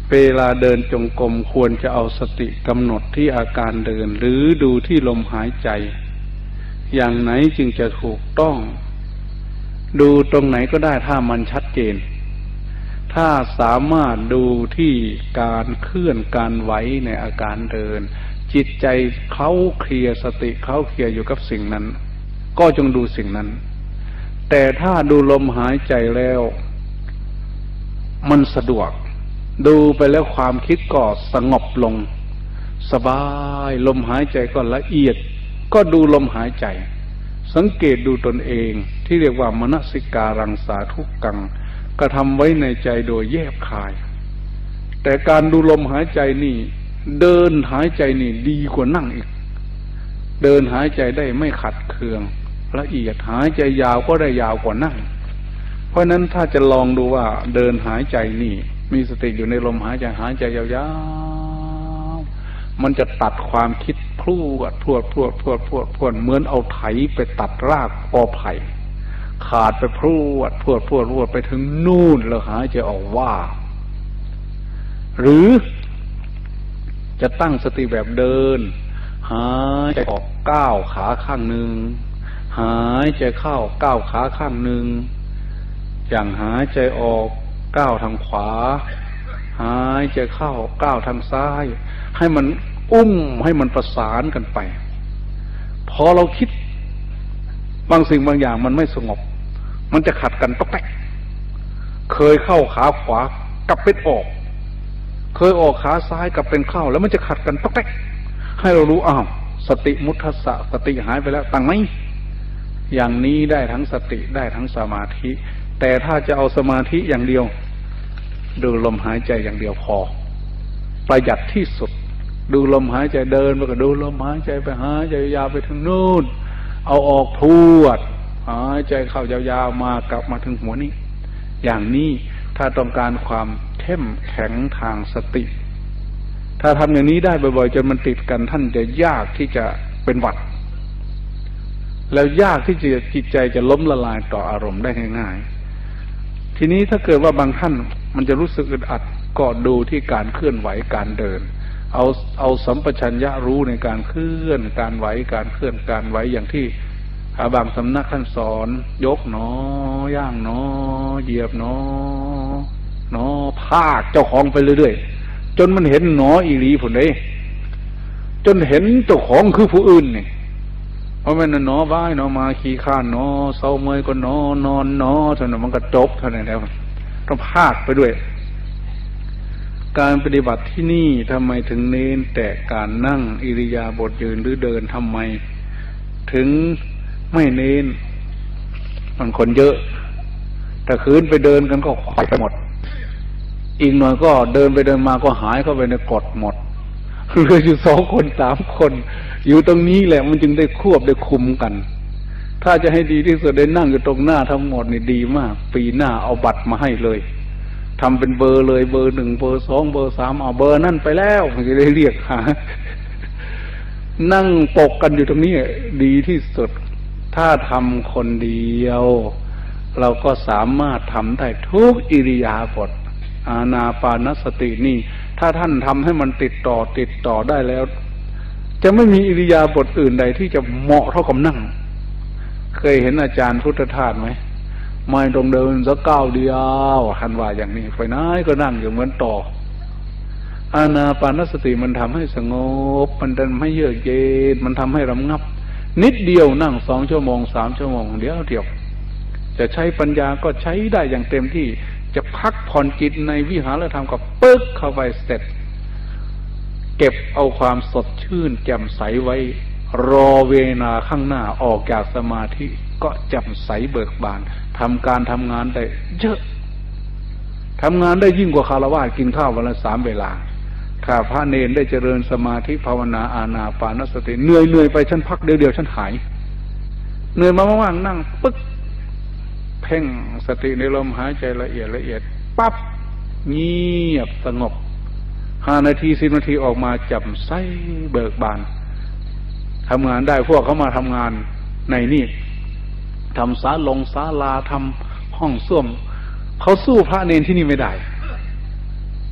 เวลาเดินจงกรมควรจะเอาสติกำหนดที่อาการเดินหรือดูที่ลมหายใจอย่างไหนจึงจะถูกต้องดูตรงไหนก็ได้ถ้ามันชัดเจนถ้าสามารถดูที่การเคลื่อนการไหวในอาการเดินจิตใจเขาเคลียร์สติเขาเคลียร์อยู่กับสิ่งนั้นก็จงดูสิ่งนั้นแต่ถ้าดูลมหายใจแล้วมันสะดวกดูไปแล้วความคิดก็สงบลงสบายลมหายใจก็ละเอียดก็ดูลมหายใจสังเกตดูตนเองที่เรียกว่ามนสิการังสาธุกังกระทำไว้ในใจโดยแยบคายแต่การดูลมหายใจนี่เดินหายใจนี่ดีกว่านั่งอีกเดินหายใจได้ไม่ขัดเคืองละเอียดหายใจยาวก็ได้ยาวกว่านั่งเพราะนั้นถ้าจะลองดูว่าเดินหายใจนี่มีสติอยู่ในลมหายใจหายใจยาวๆมันจะตัดความคิดพรวดพรวดพรวดพรวดพรวดพรวดเหมือนเอาไถไปตัดรากกอไผ่ขาดไปพรวดพรวดพรวดพรวดไปถึงนู่นแล้วหายใจออกว่าหรือจะตั้งสติแบบเดินหายใจออกก้าวขาข้างหนึ่งหายใจเข้าก้าวขาข้างหนึ่งอย่างหายใจออกก้าวทางขวาหายใจเข้าก้าวทางซ้ายให้มันอุ้มให้มันประสานกันไปพอเราคิดบางสิ่งบางอย่างมันไม่สงบมันจะขัดกันตกแตกเคยเข้าขาขวากลับเป็นออกเคยออกขาซ้ายกลับเป็นเข้าแล้วมันจะขัดกันตกแตกให้เรารู้อ้าวสติมุทัสสะสติหายไปแล้วตั้งไหมอย่างนี้ได้ทั้งสติได้ทั้งสมาธิแต่ถ้าจะเอาสมาธิอย่างเดียวดูลมหายใจอย่างเดียวพอประหยัดที่สุดดูลมหายใจเดินไปก็ดูลมหายใจไปหายใจยาวไปทางโน้นเอาออกพรวดหายใจเข้ายาวๆมากลับมาถึงหัวนี้อย่างนี้ถ้าต้องการความเข้มแข็งทางสติถ้าทำอย่างนี้ได้บ่อยๆจนมันติดกันท่านจะยากที่จะเป็นหวัดแล้วยากที่จะจิตใจจะล้มละลายต่ออารมณ์ได้ง่ายๆทีนี้ถ้าเกิดว่าบางท่านมันจะรู้สึกอึดอัดก็ดูที่การเคลื่อนไหวการเดินเอาเอาสัมปชัญญะรู้ในการเคลื่อนการไหวการเคลื่อนการไหวอย่างที่บางสำนักท่านสอนยกหนอย่างหนอเหยียบหนอหนอภาคเจ้าของไปเรื่อยๆจนมันเห็นหนออีหลีผุนเลยจนเห็นเจ้าของคือผู้อื่นนี่เพราะมันหนอว้ายหนอมาขี้ข้านหนอเศร้าเมื่อยก็หนอนอนหนอเท่านั้นมันก็จบเท่านั้นแล้วต้องภาคไปด้วยการปฏิบัติที่นี่ทำไมถึงเน้นแต่การนั่งอิริยาบถยืนหรือเดินทำไมถึงไม่เน้นมันคนเยอะแต่คืนไปเดินกันก็หายไปหมดอีกหน่อยก็เดินไปเดินมาก็หายเข้าไปในกฎหมดเหลืออยู่สองคนสามคนอยู่ตรงนี้แหละมันจึงได้ควบได้คุมกันถ้าจะให้ดีที่สุดได้นั่งอยู่ตรงหน้าทั้งหมดนี่ดีมากปีหน้าเอาบัตรมาให้เลยทำเป็นเบอร์เลยเบอร์หนึ่งเบอร์สองเบอร์สามเอาเบอร์นั่นไปแล้วมันจะได้เรียกหานั่งปกกันอยู่ตรงนี้ดีที่สุดถ้าทำคนเดียวเราก็สามารถทำได้ทุกอิริยาบถอานาปานสตินี่ถ้าท่านทำให้มันติดต่อติดต่อได้แล้วจะไม่มีอิริยาบถอื่นใดที่จะเหมาะเท่ากับนั่งเคยเห็นอาจารย์พุทธทาสไหมไม่ต้องเดินสักก้าวเดียวหันว่าอย่างนี้ไปไหนก็นั่งอยู่เหมือนต่ออานาปานสติมันทำให้สงบมันทำให้เยือกเย็นมันทำให้ระงับนิดเดียวนั่งสองชั่วโมงสามชั่วโมงเดียวเดียวจะใช้ปัญญาก็ใช้ได้อย่างเต็มที่จะพักผ่อนจิตในวิหารธรรมก็ปึ๊กเข้าไปเสร็จเก็บเอาความสดชื่นแจ่มใสไว้รอเวลาข้างหน้าออกจากสมาธิก็แจ่มใสเบิกบานทำการทำงานได้เยอะทำงานได้ยิ่งกว่าคารวะกินข้าววันละสามเวลาถ้าพระเนรได้เจริญสมาธิภาวนาอานาปานสติเหนื่อยเหนื่อยไปฉันพักเดียวเดียวฉันหายเหนื่อยมาว่างๆนั่งปึ๊กเพ่งสติในลมหายใจละเอียดละเอียดปั๊บเงียบสงบห้านาทีสิบนาทีออกมาแจ่มใสเบิกบานทำงานได้พวกเขามาทำงานในนี่ทำศาลงศาลาทำห้องส้วมเขาสู้พระเนรที่นี่ไม่ได้พ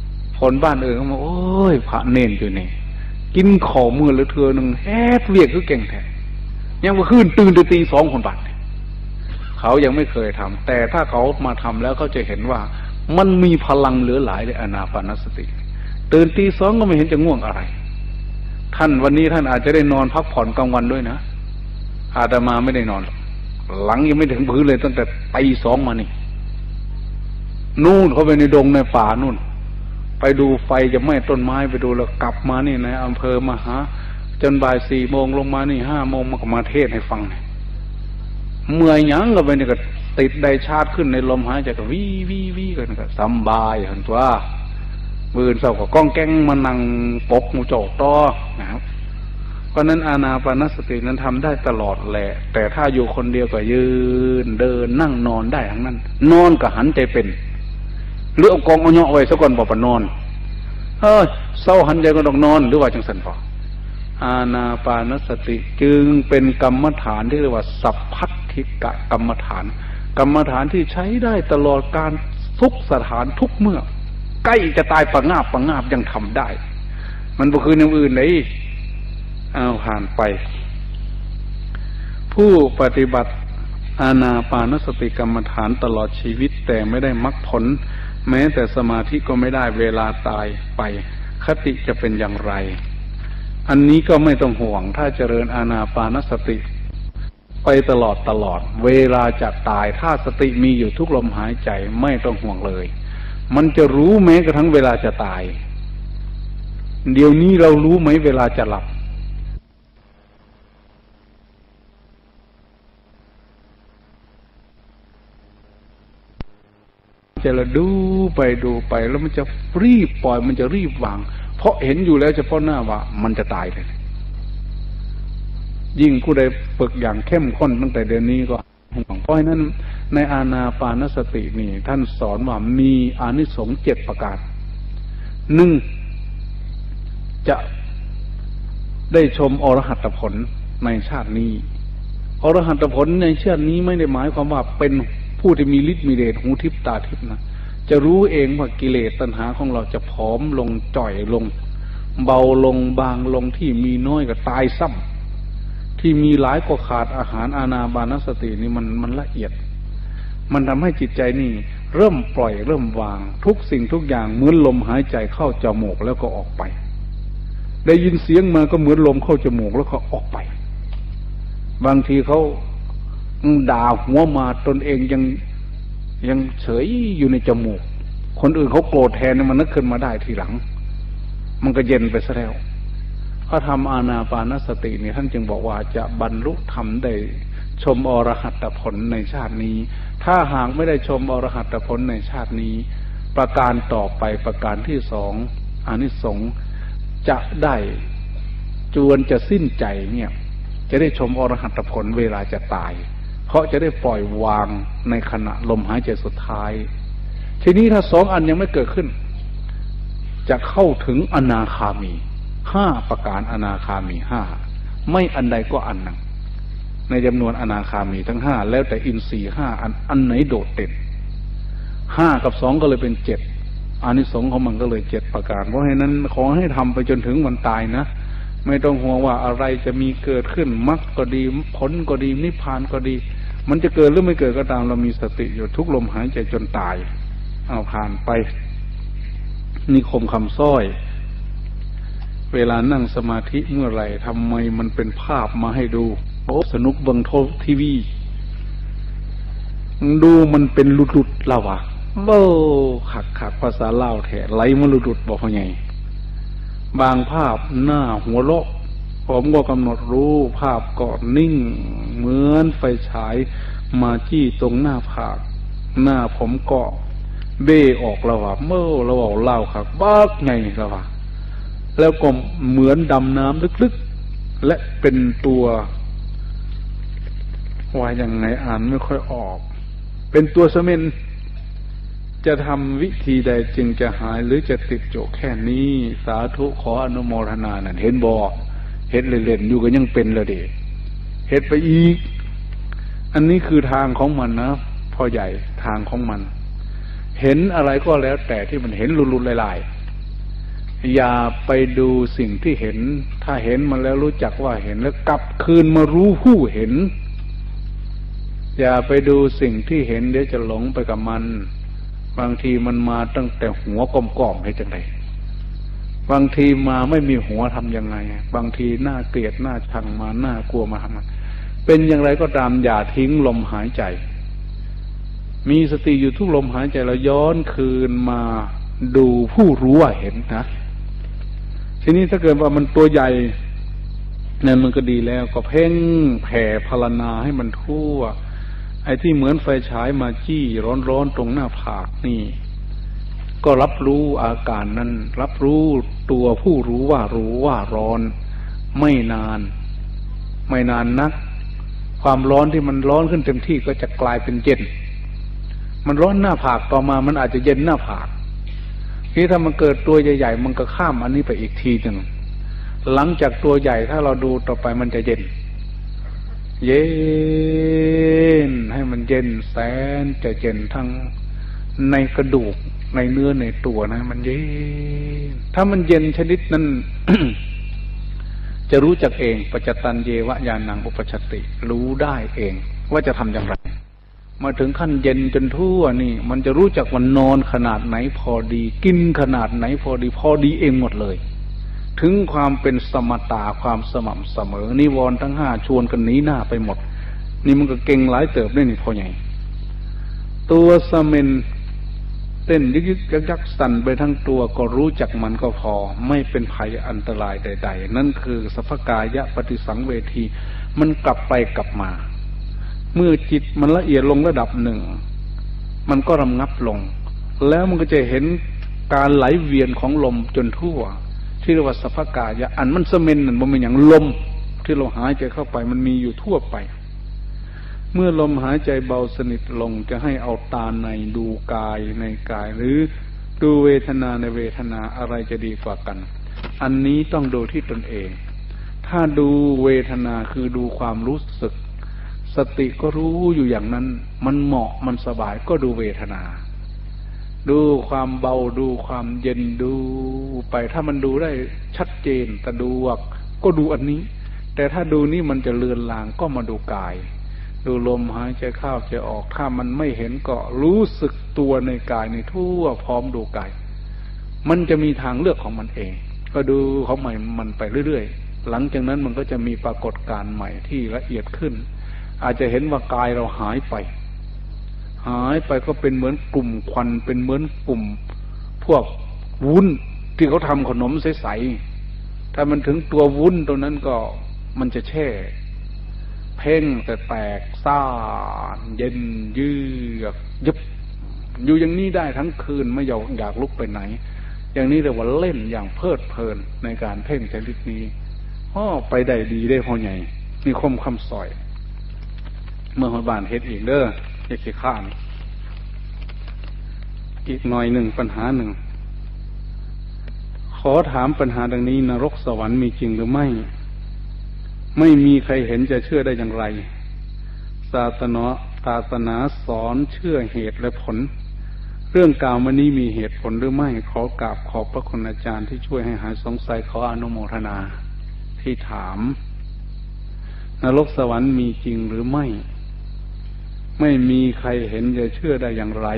คนบ้านเออเขาบอกโอ้ยพระเน้นอยู่นี่กินข้าวมื้อละเทื่อนึงแฮดเวียกคือเก่งแท้ยังบ่คืนตื่นตีสองคนบาดเขายังไม่เคยทำแต่ถ้าเขามาทำแล้วเขาจะเห็นว่ามันมีพลังเหลือหลายในอานาปานสติตื่นตีสองก็ไม่เห็นจะง่วงอะไรท่านวันนี้ท่านอาจจะได้นอนพักผ่อนกลางวันด้วยนะอาตมาไม่ได้นอนหลังยังไม่ถึงพื้นเลยตั้งแต่ตีสองมานี่นู่นเขาไปในดงในป่านู่นไปดูไฟจะไหม้ต้นไม้ไปดูแล้วกลับมานี่ในอำเภอมาหาจนบ่ายสี่โมงลงมานี่ห้าโมงมาก็มาเทศให้ฟังเมื่อยยังก็ไปนี่ก็ติดไดชาร์จขึ้นในลมหายใจก็วิวิวิกันก็สบายหันตัวมือเศร้าก็ก้องแก้งมานั่งปกมูโจกต่อนะครับเพราะนั้นอานาปานสตินั้นทำได้ตลอดแหละแต่ถ้าอยู่คนเดียวก็ยืนเดินนั่งนอนได้ทั้งนั้นนอนก็หันใจเป็นหรือเอากองเอาเหาะไว้ซะก่อนบ่ปะนอนเฮ้ยเศร้าหันใจก็ต้องนอนหรือว่าจังสันพออานาปานสติจึงเป็นกรรมฐานที่เรียกว่าสัพพัทธิกะกรรมฐานกรรมฐานที่ใช้ได้ตลอดการทุกสถานทุกเมื่อใกล้จะตายปะงาบปะงาบยังทำได้มันบ่คืออย่างอื่นเลยเอาผ่านไปผู้ปฏิบัติอานาปานสติกรรมฐานตลอดชีวิตแต่ไม่ได้มรรคผลแม้แต่สมาธิก็ไม่ได้เวลาตายไปคติจะเป็นอย่างไรอันนี้ก็ไม่ต้องห่วงถ้าเจริญอานาปานสติไปตลอดตลอดเวลาจะตายถ้าสติมีอยู่ทุกลมหายใจไม่ต้องห่วงเลยมันจะรู้แม้กระทั่งเวลาจะตายเดี๋ยวนี้เรารู้ไหมเวลาจะหลับจะละดูไปดูไปแล้วมันจะรีบปล่อยมันจะรีบวางเพราะเห็นอยู่แล้วเฉพาะหน้าว่ามันจะตายเลยยิ่งผู้ใดฝึกอย่างเข้มข้นตั้งแต่เดือนนี้ก็ห่วงเพราะฉะนั้นในอานาปานสตินี่ท่านสอนว่ามีอานิสงส์เจ็ดประการหนึ่งจะได้ชมอรหัตผลในชาตินี้อรหัตผลในชาตินี้ไม่ได้หมายความว่าเป็นผู้ที่มีฤทธิ์มีเดชหูทิพตาทิพนะจะรู้เองว่ากิเลสตัณหาของเราจะผอมลงจ่อยลงเบาลงบางลงที่มีน้อยก็ตายซ้ำที่มีหลายก็ขาดอาหารอานาปานสตินี่มันมันละเอียดมันทำให้จิตใจนี่เริ่มปล่อยเริ่มวางทุกสิ่งทุกอย่างเหมือนลมหายใจเข้าจมูกแล้วก็ออกไปได้ยินเสียงมาก็เหมือนลมเข้าจมูกแล้วก็ออกไปบางทีเขาด่าหัวมาตนเองยังยังเฉยอยู่ในจมูกคนอื่นเขาโกรธแทนมันนึกขึ้นมาได้ทีหลังมันก็เย็นไปซะแล้วเขาทำอานาปานสตินี่ท่านจึงบอกว่าจะบรรลุธรรมได้ชมอรหัตผลในชาตินี้ถ้าหากไม่ได้ชมอรหัตผลในชาตินี้ประการต่อไปประการที่สองอานิสงส์จะได้จวนจะสิ้นใจเนี่ยจะได้ชมอรหัตผลเวลาจะตายเพราะจะได้ปล่อยวางในขณะลมหายใจสุดท้ายทีนี้ถ้าสองอันยังไม่เกิดขึ้นจะเข้าถึงอนาคามีห้าประการอนาคามีห้าไม่อันใดก็อันหนึ่งในจำนวนอนาคามีทั้งห้าแล้วแต่อินทรีย์ห้าอันอันไหนโดดเด่นห้ากับสองก็เลยเป็นเจ็ดอานิสงส์ของมันก็เลยเจ็ดประการเพราะฉะนั้นขอให้ทำไปจนถึงวันตายนะไม่ต้องห่วงว่าอะไรจะมีเกิดขึ้นมรรคก็ดีผลก็ดีนิพพานก็ดีมันจะเกิดหรือไม่เกิดก็ตามเรามีสติอยู่ทุกลมหายใจจนตายเอาผ่านไปนิคมคำสร้อยเวลานั่งสมาธิเมื่อไหร่ทำไมมันเป็นภาพมาให้ดูโอ้สนุกเบิ่งโทรทีวีดูมันเป็นหลุดๆแล้ววะโอ้ขักขักภาษาลาวแท้ไหลมาหลุดๆบอกเขาไงบางภาพหน้าหัวโลกผมก็กำหนดรู้ภาพก็นิ่งเหมือนไฟฉายมาจี้ตรงหน้าผากหน้าผมก็เบ้ออกแล้วว่าเมื่อเราเอาเล่าขักบ้าไงแล้วว่าแล้วก็เหมือนดำน้ำลึกๆและเป็นตัวว่าอย่างไงอ่านไม่ค่อยออกเป็นตัวเสม็นจะทำวิธีใดจึงจะหายหรือจะติดโจกแค่นี้สาธุขออนุโมทนานั่นเห็นบ่เฮ็ดเล่นๆอยู่ก็ยังเป็นเลยเด็กเฮ็ดไปอีกอันนี้คือทางของมันนะพ่อใหญ่ทางของมันเห็นอะไรก็แล้วแต่ที่มันเห็นลุลุลายอย่าไปดูสิ่งที่เห็นถ้าเห็นมันแล้วรู้จักว่าเห็นแล้วกลับคืนมารู้ผู้เห็นอย่าไปดูสิ่งที่เห็นเดี๋ยวจะหลงไปกับมันบางทีมันมาตั้งแต่หัวก้อมๆให้จังไดบางทีมาไม่มีหัวทำยังไงบางทีน่าเกลียดน่าชังมาน่ากลัวมาทำมันเป็นอย่างไรก็ตามอย่าทิ้งลมหายใจมีสติอยู่ทุกลมหายใจแล้วย้อนคืนมาดูผู้รู้ว่าเห็นนะทีนี้ถ้าเกิดว่ามันตัวใหญ่นั่นมันก็ดีแล้วก็เพ่งแผ่พารณาให้มันทั่วไอ้ที่เหมือนไฟฉายมาจี้ร้อนๆตรงหน้าผากนี่ก็รับรู้อาการนั้นรับรู้ตัวผู้รู้ว่ารู้ว่าร้อนไม่นานไม่นานนักความร้อนที่มันร้อนขึ้นเต็มที่ก็จะกลายเป็นเย็นมันร้อนหน้าผากต่อมามันอาจจะเย็นหน้าผากนี่ถ้ามันเกิดตัวใหญ่ๆมันก็ข้ามอันนี้ไปอีกทีหนึ่งหลังจากตัวใหญ่ถ้าเราดูต่อไปมันจะเย็นเย็นให้มันเย็นแสนจะเย็นทั้งในกระดูกในเนื้อในตัวนะมันเย็นถ้ามันเย็นชนิดนั้น จะรู้จักเองปัจจตัญเยวะญาณังอุปชติรู้ได้เองว่าจะทำอย่างไรมาถึงขั้นเย็นจนทั่วนี่มันจะรู้จักวันนอนขนาดไหนพอดีกินขนาดไหนพอดีพอดีเองหมดเลยถึงความเป็นสมถะความสม่ำเสมอนิวรณ์ทั้งห้าชวนกันหนีหน้าไปหมดนี่มันก็เก่งหลายเติบได้นี่พอใหญ่ตัวสะเมนเต้นยึกยึกยักยักสั่นไปทั้งตัวก็รู้จักมันก็พอไม่เป็นภัยอันตรายใดๆนั่นคือสัพพกายะปฏิสังเวทีมันกลับไปกลับมาเมื่อจิตมันละเอียดลงระดับหนึ่งมันก็รำงับลงแล้วมันก็จะเห็นการไหลเวียนของลมจนทั่วที่เรียกว่าสัพพกายะอันมันสะเมนนั่นมันเป็นอย่างลมที่เราหายใจเข้าไปมันมีอยู่ทั่วไปเมื่อลมหายใจเบาสนิทลงจะให้เอาตาในดูกายในกายหรือดูเวทนาในเวทนาอะไรจะดีกว่ากันอันนี้ต้องดูที่ตนเองถ้าดูเวทนาคือดูความรู้สึกสติก็รู้อยู่อย่างนั้นมันเหมาะมันสบายก็ดูเวทนาดูความเบาดูความเย็นดูไปถ้ามันดูได้ชัดเจนสะดวกก็ดูอันนี้แต่ถ้าดูนี่มันจะเลือนลางก็มาดูกายดูลมหายใจเข้าใจออกถ้ามันไม่เห็นก็รู้สึกตัวในกายในทั่วพร้อมดูกายมันจะมีทางเลือกของมันเองก็ดูของใหม่มันไปเรื่อยๆหลังจากนั้นมันก็จะมีปรากฏการณ์ใหม่ที่ละเอียดขึ้นอาจจะเห็นว่ากายเราหายไปหายไปก็เป็นเหมือนกลุ่มควันเป็นเหมือนกลุ่มพวกวุ้นที่เขาทำขนมใสๆถ้ามันถึงตัววุ้นตรงนั้นก็มันจะแช่เพ่งแต่แตกซ่านเย็นยืดยุบอยู่อย่างนี้ได้ทั้งคืนไม่อยากอยากลุกไปไหนอย่างนี้เรียกว่าเล่นอย่างเพลิดเพลินในการเพ่งชนิดนี้อ้อไปได้ดีได้พอใหญ่มีคมคำสอยเมื่อหัวบานเฮ็ดอีกเด้อเฮ็ดขี้ข้านอีกหน่อยหนึ่งปัญหาหนึ่งขอถามปัญหาดังนี้นรกสวรรค์มีจริงหรือไม่ไม่มีใครเห็นจะเชื่อได้อย่างไรศาสนาศาสนาสอนเชื่อเหตุและผลเรื่องกล่าวมานี้มีเหตุผลหรือไม่ขอกราบขอบพระคุณอาจารย์ที่ช่วยให้หายสงสัยขออนุโมทนาที่ถามนรกสวรรค์มีจริงหรือไม่ไม่มีใครเห็นจะเชื่อได้อย่างไร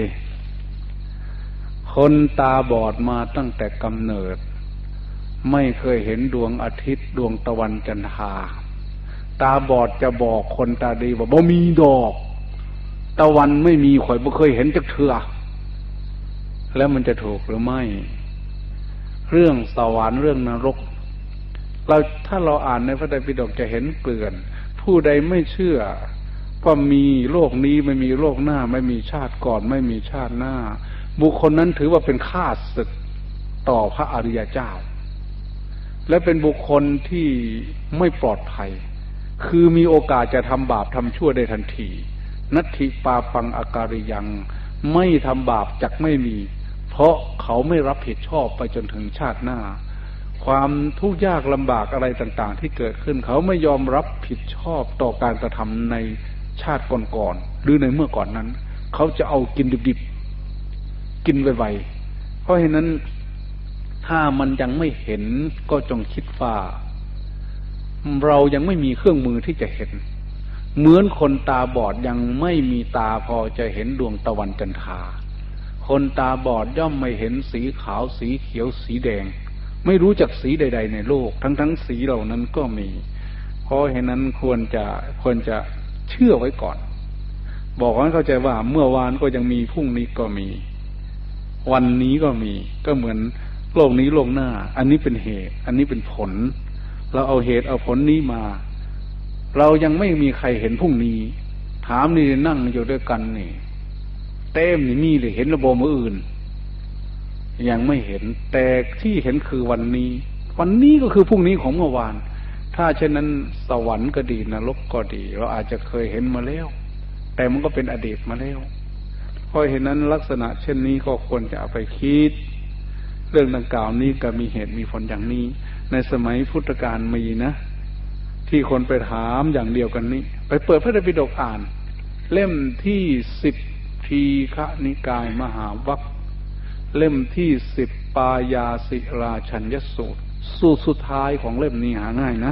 คนตาบอดมาตั้งแต่กำเนิดไม่เคยเห็นดวงอาทิตย์ดวงตะวันจันทราตาบอดจะบอกคนตาดีว่าบ่มีดอกตะวันไม่มีข่อยบ่เคยเห็นจักเทื่อแล้วมันจะถูกหรือไม่เรื่องสวรรค์เรื่องนรกเราถ้าเราอ่านในพระไตรปิฎกจะเห็นเกลื่อนผู้ใดไม่เชื่อว่ามีโลกนี้ไม่มีโลกหน้าไม่มีชาติก่อนไม่มีชาติหน้าบุคคลนั้นถือว่าเป็นข้าศึกต่อพระอริยเจ้าและเป็นบุคคลที่ไม่ปลอดภัยคือมีโอกาสจะทำบาปทำชั่วได้ทันทีนัตถิปาปังอาการิยังไม่ทำบาปจักไม่มีเพราะเขาไม่รับผิดชอบไปจนถึงชาติหน้าความทุกข์ยากลำบากอะไรต่างๆที่เกิดขึ้นเขาไม่ยอมรับผิดชอบต่อการกระทำในชาติก่อนๆหรือในเมื่อก่อนนั้นเขาจะเอากินดิบๆกินไวๆเพราะฉะนั้นถ้ามันยังไม่เห็นก็จงคิดว่าเรายังไม่มีเครื่องมือที่จะเห็นเหมือนคนตาบอดยังไม่มีตาพอจะเห็นดวงตะวันจันทราคนตาบอดย่อมไม่เห็นสีขาวสีเขียวสีแดงไม่รู้จักสีใดๆในโลกทั้งทั้งสีเหล่านั้นก็มีเพราะฉะนั้นควรจะควรจะเชื่อไว้ก่อนบอกให้เข้าใจว่าเมื่อวานก็ยังมีพรุ่งนี้ก็มีวันนี้ก็มีก็เหมือนโลกนี้โลกหน้าอันนี้เป็นเหตุอันนี้เป็นผลเราเอาเหตุเอาผลนี้มาเรายังไม่มีใครเห็นพรุ่งนี้ถามนี่นั่งอยู่ด้วยกันนี่เต็มนี่มีเลยเห็นระบบมืออื่นยังไม่เห็นแต่ที่เห็นคือวันนี้วันนี้ก็คือพรุ่งนี้ของเมื่อวานถ้าเช่นนั้นสวรรค์ก็ดีนรกก็ดีเราอาจจะเคยเห็นมาแล้วแต่มันก็เป็นอดีตมาแล้วเพราะฉะนั้นลักษณะเช่นนี้ก็ควรจะเอาไปคิดเรื่องดังกล่าวนี้ก็มีเหตุมีผลอย่างนี้ในสมัยพุทธกาลมีนะที่คนไปถามอย่างเดียวกันนี้ไปเปิดพระไตรปิฎกอ่านเล่มที่สิบทีฆนิกายมหาวรรคเล่มที่สิบปายาสิราชัญญสูตรสูตรสุดท้ายของเล่มนี้หาง่ายนะ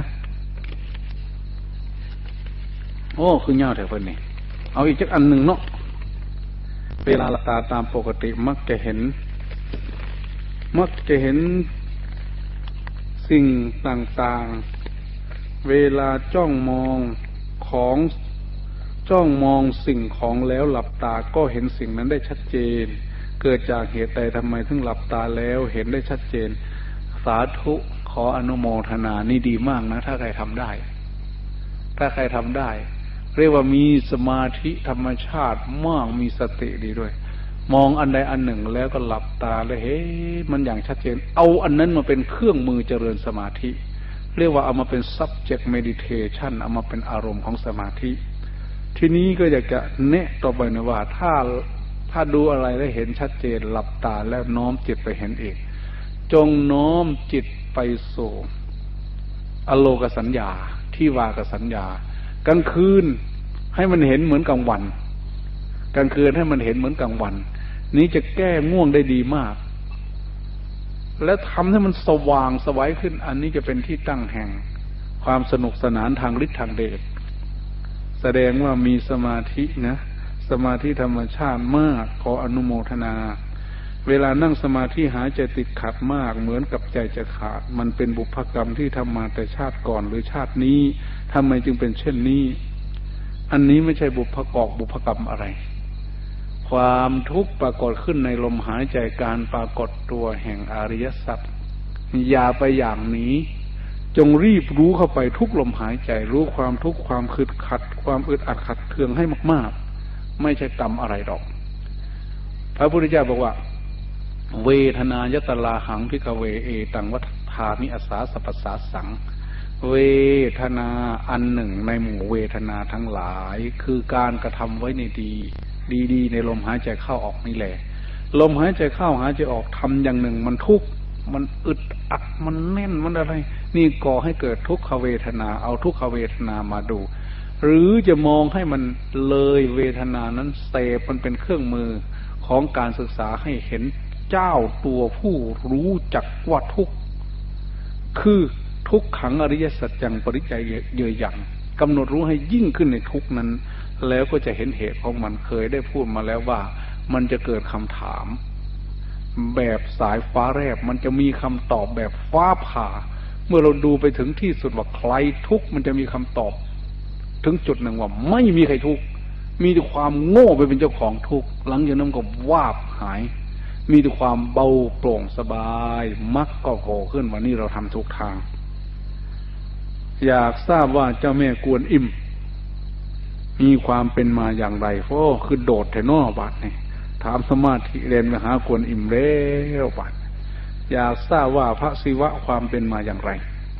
โอ้คือเงาแถวเพิ่นนี่เอาอีกจักอันหนึ่งเนาะเวลาหลับตาตามปกติมักจะเห็นมักจะเห็นสิ่งต่างๆเวลาจ้องมองของจ้องมองสิ่งของแล้วหลับตาก็เห็นสิ่งนั้นได้ชัดเจนเกิดจากเหตุใดทำไมถึงหลับตาแล้วเห็นได้ชัดเจนสาธุขออนุโมทนานี่ดีมากนะถ้าใครทำได้ถ้าใครทำได้เรียกว่ามีสมาธิธรรมชาติมากมีสติดีด้วยมองอันใดอันหนึ่งแล้วก็หลับตาแล้วเฮ้มันอย่างชัดเจนเอาอันนั้นมาเป็นเครื่องมือเจริญสมาธิเรียกว่าเอามาเป็น subject meditation เอามาเป็นอารมณ์ของสมาธิทีนี้ก็อยากจะแนะต่อไปนะว่าถ้าถ้าดูอะไรแล้วเห็นชัดเจนหลับตาแล้วน้อมจิตไปเห็นเองจงน้อมจิตไปสู่อโลกสัญญาที่วากสัญญากลางคืนให้มันเห็นเหมือนกลางวันกลางคืนให้มันเห็นเหมือนกลางวันนี้จะแก้ง่วงได้ดีมากและทำให้มันสว่างสวัยขึ้นอันนี้จะเป็นที่ตั้งแห่งความสนุกสนานทางฤทธิ์ทางเดชแสดงว่ามีสมาธินะสมาธิธรรมชาติมากขออนุโมทนาเวลานั่งสมาธิหายใจติดขัดมากเหมือนกับใจจะขาดมันเป็นบุพกรรมที่ทำมาแต่ชาติก่อนหรือชาตินี้ทำไมจึงเป็นเช่นนี้อันนี้ไม่ใช่บุพกอกบุพกรรมอะไรความทุกข์ปรากฏขึ้นในลมหายใจการปรากฏตัวแห่งอริยสัจอย่าไปอย่างนี้จงรีบรู้เข้าไปทุกลมหายใจรู้ความทุกข์ความขึดขัดความอึดอัดขัดเคืองให้มากๆไม่ใช่กรรมอะไรหรอกพระพุทธเจ้าบอกว่าเวทนายตลาหังภิกขเวเอตังวัฏฐามิอาสาสปัสสาสังเวทนาอันหนึ่งในหมู่เวทนาทั้งหลายคือการกระทำไว้ในดีดีๆในลมหายใจเข้าออกนี่แหละลมหายใจเข้าหายใจออกทำอย่างหนึ่งมันทุกข์มันอึดอัดมันแน่นมันอะไรนี่ก่อให้เกิดทุกขเวทนาเอาทุกขเวทนามาดูหรือจะมองให้มันเลยเวทนานั้นเสพมันเป็นเครื่องมือของการศึกษาให้เห็นเจ้าตัวผู้รู้จักว่าทุกข์คือทุกขังอริยสัจจังปริจจัยเยยยังกำหนดรู้ให้ยิ่งขึ้นในทุกข์นั้นแล้วก็จะเห็นเหตุของมันเคยได้พูดมาแล้วว่ามันจะเกิดคำถามแบบสายฟ้าแลบมันจะมีคำตอบแบบฟ้าผ่าเมื่อเราดูไปถึงที่สุดว่าใครทุกข์มันจะมีคำตอบถึงจุดหนึ่งว่าไม่มีใครทุกข์มีแต่ความโง่ไปเป็นเจ้าของทุกข์หลังจากนั้นก็วาบหายมีแต่ความเบาโปร่งสบายมรรคก็โผล่ขึ้นวันนี้เราทำทุกทางอยากทราบว่าเจ้าแม่กวนอิมมีความเป็นมาอย่างไรโอ้คือโดดแถวนอกบัดนี่ถามสมาธิเรียนไปหากวนอิมแล้วบัดอยากทราบว่าพระศิวะความเป็นมาอย่างไร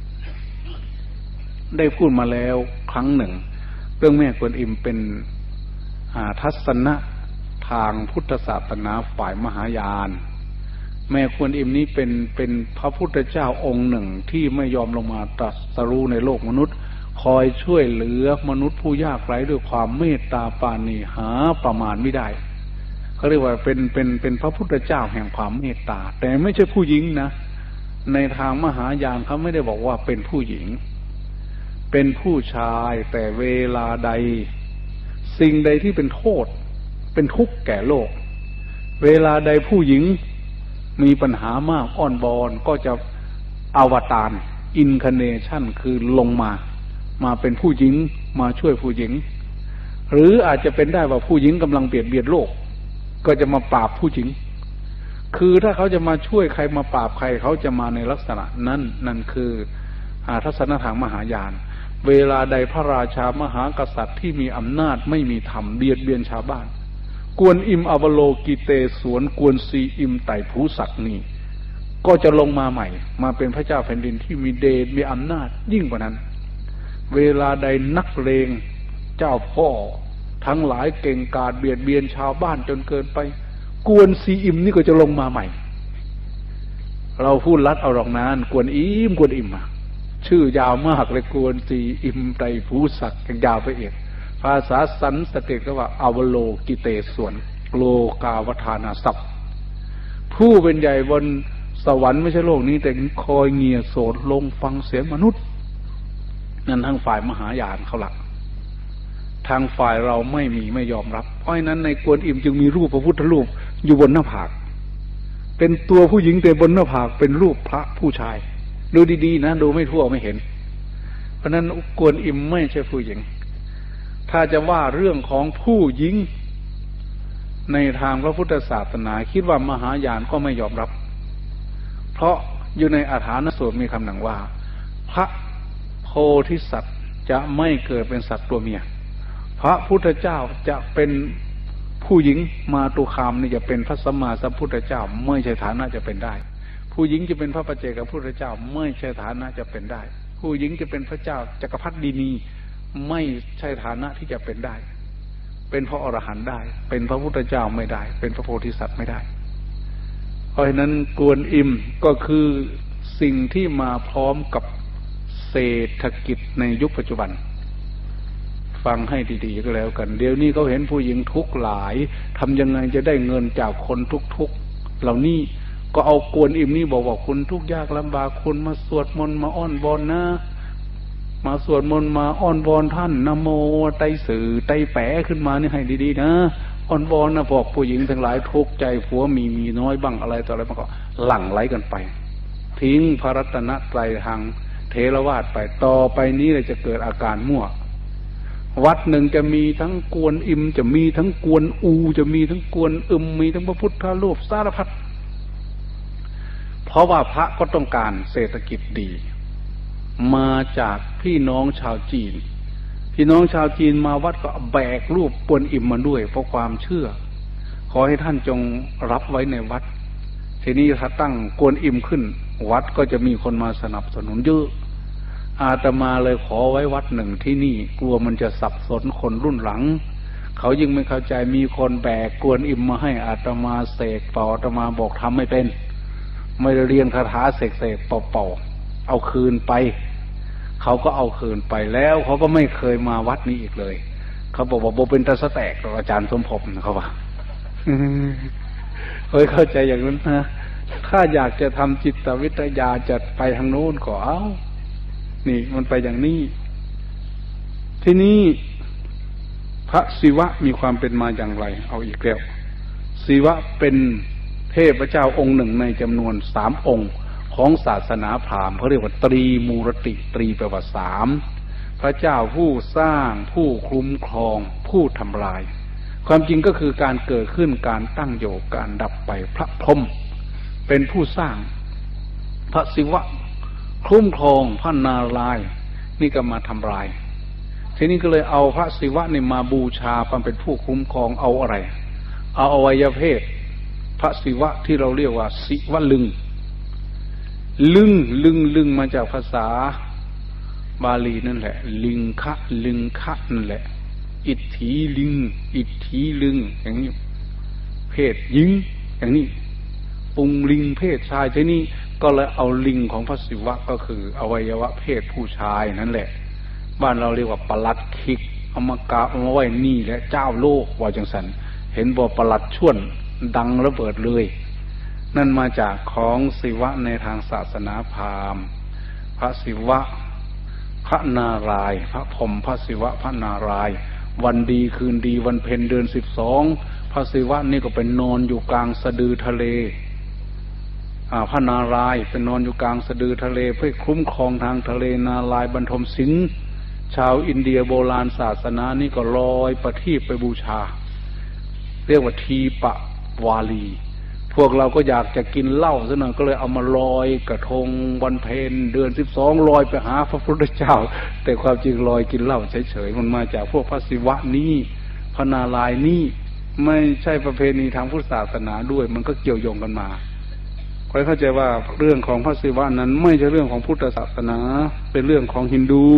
ได้พูดมาแล้วครั้งหนึ่งเรื่องแม่กวนอิมเป็นทัศนะทางพุทธศาสนาฝ่ายมหายานแม่กวนอิมนี้เป็นเป็นพระพุทธเจ้าองค์หนึ่งที่ไม่ยอมลงมาตรัสรู้ในโลกมนุษย์คอยช่วยเหลือมนุษย์ผู้ยากไร้ด้วยความเมตตาปราณีหาประมาณไม่ได้เขาเรียกว่าเป็นเป็นเป็นพระพุทธเจ้าแห่งความเมตตาแต่ไม่ใช่ผู้หญิงนะในทางมหายานเขาไม่ได้บอกว่าเป็นผู้หญิงเป็นผู้ชายแต่เวลาใดสิ่งใดที่เป็นโทษเป็นทุกข์แก่โลกเวลาใดผู้หญิงมีปัญหามากอ้อนวอนก็จะอวตารอินคาเนชั่นคือลงมามาเป็นผู้หญิงมาช่วยผู้หญิงหรืออาจจะเป็นได้ว่าผู้หญิงกำลังเบียดเบียนโลกก็จะมาปราบผู้หญิงคือถ้าเขาจะมาช่วยใครมาปราบใครเขาจะมาในลักษณะนั้นนั่นคือทัศนทางมหายานเวลาใดพระราชามหากษัตริย์ที่มีอำนาจไม่มีธรรมเบียดเบียนชาวบ้านกวนอิมอวโลกิเตสวนกวนซีอิมไต่ภูศักดิ์นี่ก็จะลงมาใหม่มาเป็นพระเจ้าแผ่นดินที่มีเดชมีอำนาจยิ่งกว่านั้นเวลาใดนักเลงเจ้าพ่อทั้งหลายเก่งกาจเบียดเบียนชาวบ้านจนเกินไปกวนซีอิมนี่ก็จะลงมาใหม่เราพูดลัดเอาหรอกนานกวนอิมกวนอิมมาชื่อยาวมากเลยกวนซีอิมไตรภูศักดิ์ยาวไปอีกภาษาสันสกฤตก็ว่าอวโลกิเตสวนโลกาวทานาศัพท์ผู้เป็นใหญ่บนสวรรค์ไม่ใช่โลกนี้แต่คอยเงี่ยโสดลงฟังเสียงมนุษย์นั่นทางฝ่ายมหายานเขาหลักทางฝ่ายเราไม่มีไม่ยอมรับเพราะฉะนั้นในกวนอิมจึงมีรูปพระพุทธรูปอยู่บนหน้าผากเป็นตัวผู้หญิงแต่บนหน้าผากเป็นรูปพระผู้ชายดูดีๆนะดูไม่ทั่วไม่เห็นเพราะนั้นกวนอิมไม่ใช่ผู้หญิงถ้าจะว่าเรื่องของผู้หญิงในทางพระพุทธศาสนาคิดว่ามหายานก็ไม่ยอมรับเพราะอยู่ในอาถรรพ์สูตรมีคำหนึ่งว่าพระโพธิสัตว์จะไม่เกิดเป็นสัตว์ตัวเมียพระพุทธเจ้าจะเป็นผู้หญิงมาตุคามนี่จะเป็นพระสัมมาสัมพุทธเจ้าไม่ใช่ฐานะจะเป็นได้ผู้หญิงจะเป็นพระปัจเจกพุทธเจ้าไม่ใช่ฐานะจะเป็นได้ผู้หญิงจะเป็นพระเจ้าจักรพรรดินีไม่ใช่ฐานะที่จะเป็นได้เป็นพระอรหันต์ได้เป็นพระพุทธเจ้าไม่ได้เป็นพระโพธิสัตว์ไม่ได้เพราะฉะนั้นกวนอิมก็คือสิ่งที่มาพร้อมกับเศรษฐกิจในยุคปัจจุบันฟังให้ดีๆก็แล้วกันเดี๋ยวนี้เขาเห็นผู้หญิงทุกข์หลายทำยังไงจะได้เงินจากคนทุกข์เหล่านี้ก็เอากวนอิมนี่บอกว่าคุณทุกข์ยากลำบากคุณมาสวดมนต์มาอ้อนวอนนะมาสวดมนต์มาอ้อนวอนท่านนะโมไตสื่อไตแปะขึ้นมานี่ให้ดีๆนะอ้อนวอนนะบอกผู้หญิงทั้งหลายทุกข์ใจผัวมีมีน้อยบ้างอะไรต่ออะไรมันก็หลั่งไหลกันไปทิ้งพระรัตนตรัยทางเทรวาทไปต่อไปนี้เลยจะเกิดอาการมั่ววัดหนึ่งจะมีทั้งกวนอิมจะมีทั้งกวนอูจะมีทั้งกวนอึมมีทั้งพระพุทธรูปสารพัดเพราะว่าพระก็ต้องการเศรษฐกิจดีมาจากพี่น้องชาวจีนพี่น้องชาวจีนมาวัดก็แบกรูปกวนอิมมาด้วยเพราะความเชื่อขอให้ท่านจงรับไว้ในวัดทีนี้ถ้าตั้งกวนอิมขึ้นวัดก็จะมีคนมาสนับสนุนเยอะอาตมาเลยขอไว้วัดหนึ่งที่นี่กลัวมันจะสับสนคนรุ่นหลังเขายิ่งไม่เข้าใจมีคนแบกกวนอิมมาให้อาตมาเสกเป่าอาตมาบอกทำไม่เป็นไม่เรียนคาถาเสกเสกเป่าเป่าเอาคืนไปเขาก็เอาคืนไปแล้วเขาก็ไม่เคยมาวัดนี้อีกเลยเขาบอกว่าโบเป็นตาสแตกอาจารย์สมภพเขาว่าเฮ้ยเข้าใจอย่างนั้นนะถ้าอยากจะทำจิตวิทยาจะไปทางโน้นก็เอานี่มันไปอย่างนี้ทีนี้พระศิวะมีความเป็นมาอย่างไรเอาอีกแล้วศิวะเป็นเทพเจ้าองค์หนึ่งในจำนวนสามองค์ของศาสนาพราหมณ์เขาเรียกว่าตรีมูรติตรีแปลว่าสามพระเจ้าผู้สร้างผู้คุ้มครองผู้ทำลายความจริงก็คือการเกิดขึ้นการตั้งอยู่การดับไปพระพรหมเป็นผู้สร้างพระศิวะคุ้มครองพระนารายณ์นี่ก็มาทำลายทีนี้ก็เลยเอาพระศิวะนี่มาบูชาความเป็นผู้คุ้มครองเอาอะไรเอาอวัยวะเพศพระศิวะที่เราเรียกว่าศิวลึงลึงลึงลึงมาจากภาษาบาลีนั่นแหละลิงคะลึงคะนั่นแหละอิทธิลิงอิทธิลึงอย่างนี้เพศหญิงอย่างนี้ปุงลิงเพศชายทีนี้ก็เลยเอาลิงของพระศิวะก็คืออวัยวะเพศผู้ชายนั่นแหละบ้านเราเรียกว่าปลัดคิกเอามากะเอามาไว้นี่และเจ้าโลกว่าจังสันเห็นบ่ปลัดช่วนดังระเบิดเลยนั่นมาจากของศิวะในทางศาสนาพราหมณ์พระศิวะพระนารายณ์พระพรหมพระศิวะพระนารายณ์วันดีคืนดีวันเพ็ญเดือนสิบสองพระศิวะนี่ก็เป็นนอนอยู่กลางสะดือทะเลพระนารายณ์เป็นนอนอยู่กลางสะดือทะเลเพื่อคุ้มครองทางทะเลนารายณ์บรรทมสิงห์ชาวอินเดียโบราณศาสนานี่ก็ลอยประทีปไปบูชาเรียกว่าทีปะวาลีพวกเราก็อยากจะกินเหล้าซะหน่อยก็เลยเอามาลอยกระทงวันเพ็ญเดือนสิบสองลอยไปหาพระพุทธเจ้าแต่ความจริงลอยกินเหล้าเฉยๆมันมาจากพวกพระศิวะนี่พระนารายณ์นี่ไม่ใช่ประเพณีทางพุทธศาสนาด้วยมันก็เกี่ยวโยงกันมาขอให้เข้าใจว่าเรื่องของพระศิวะนั้นไม่ใช่เรื่องของพุทธศาสนาเป็นเรื่องของฮินดู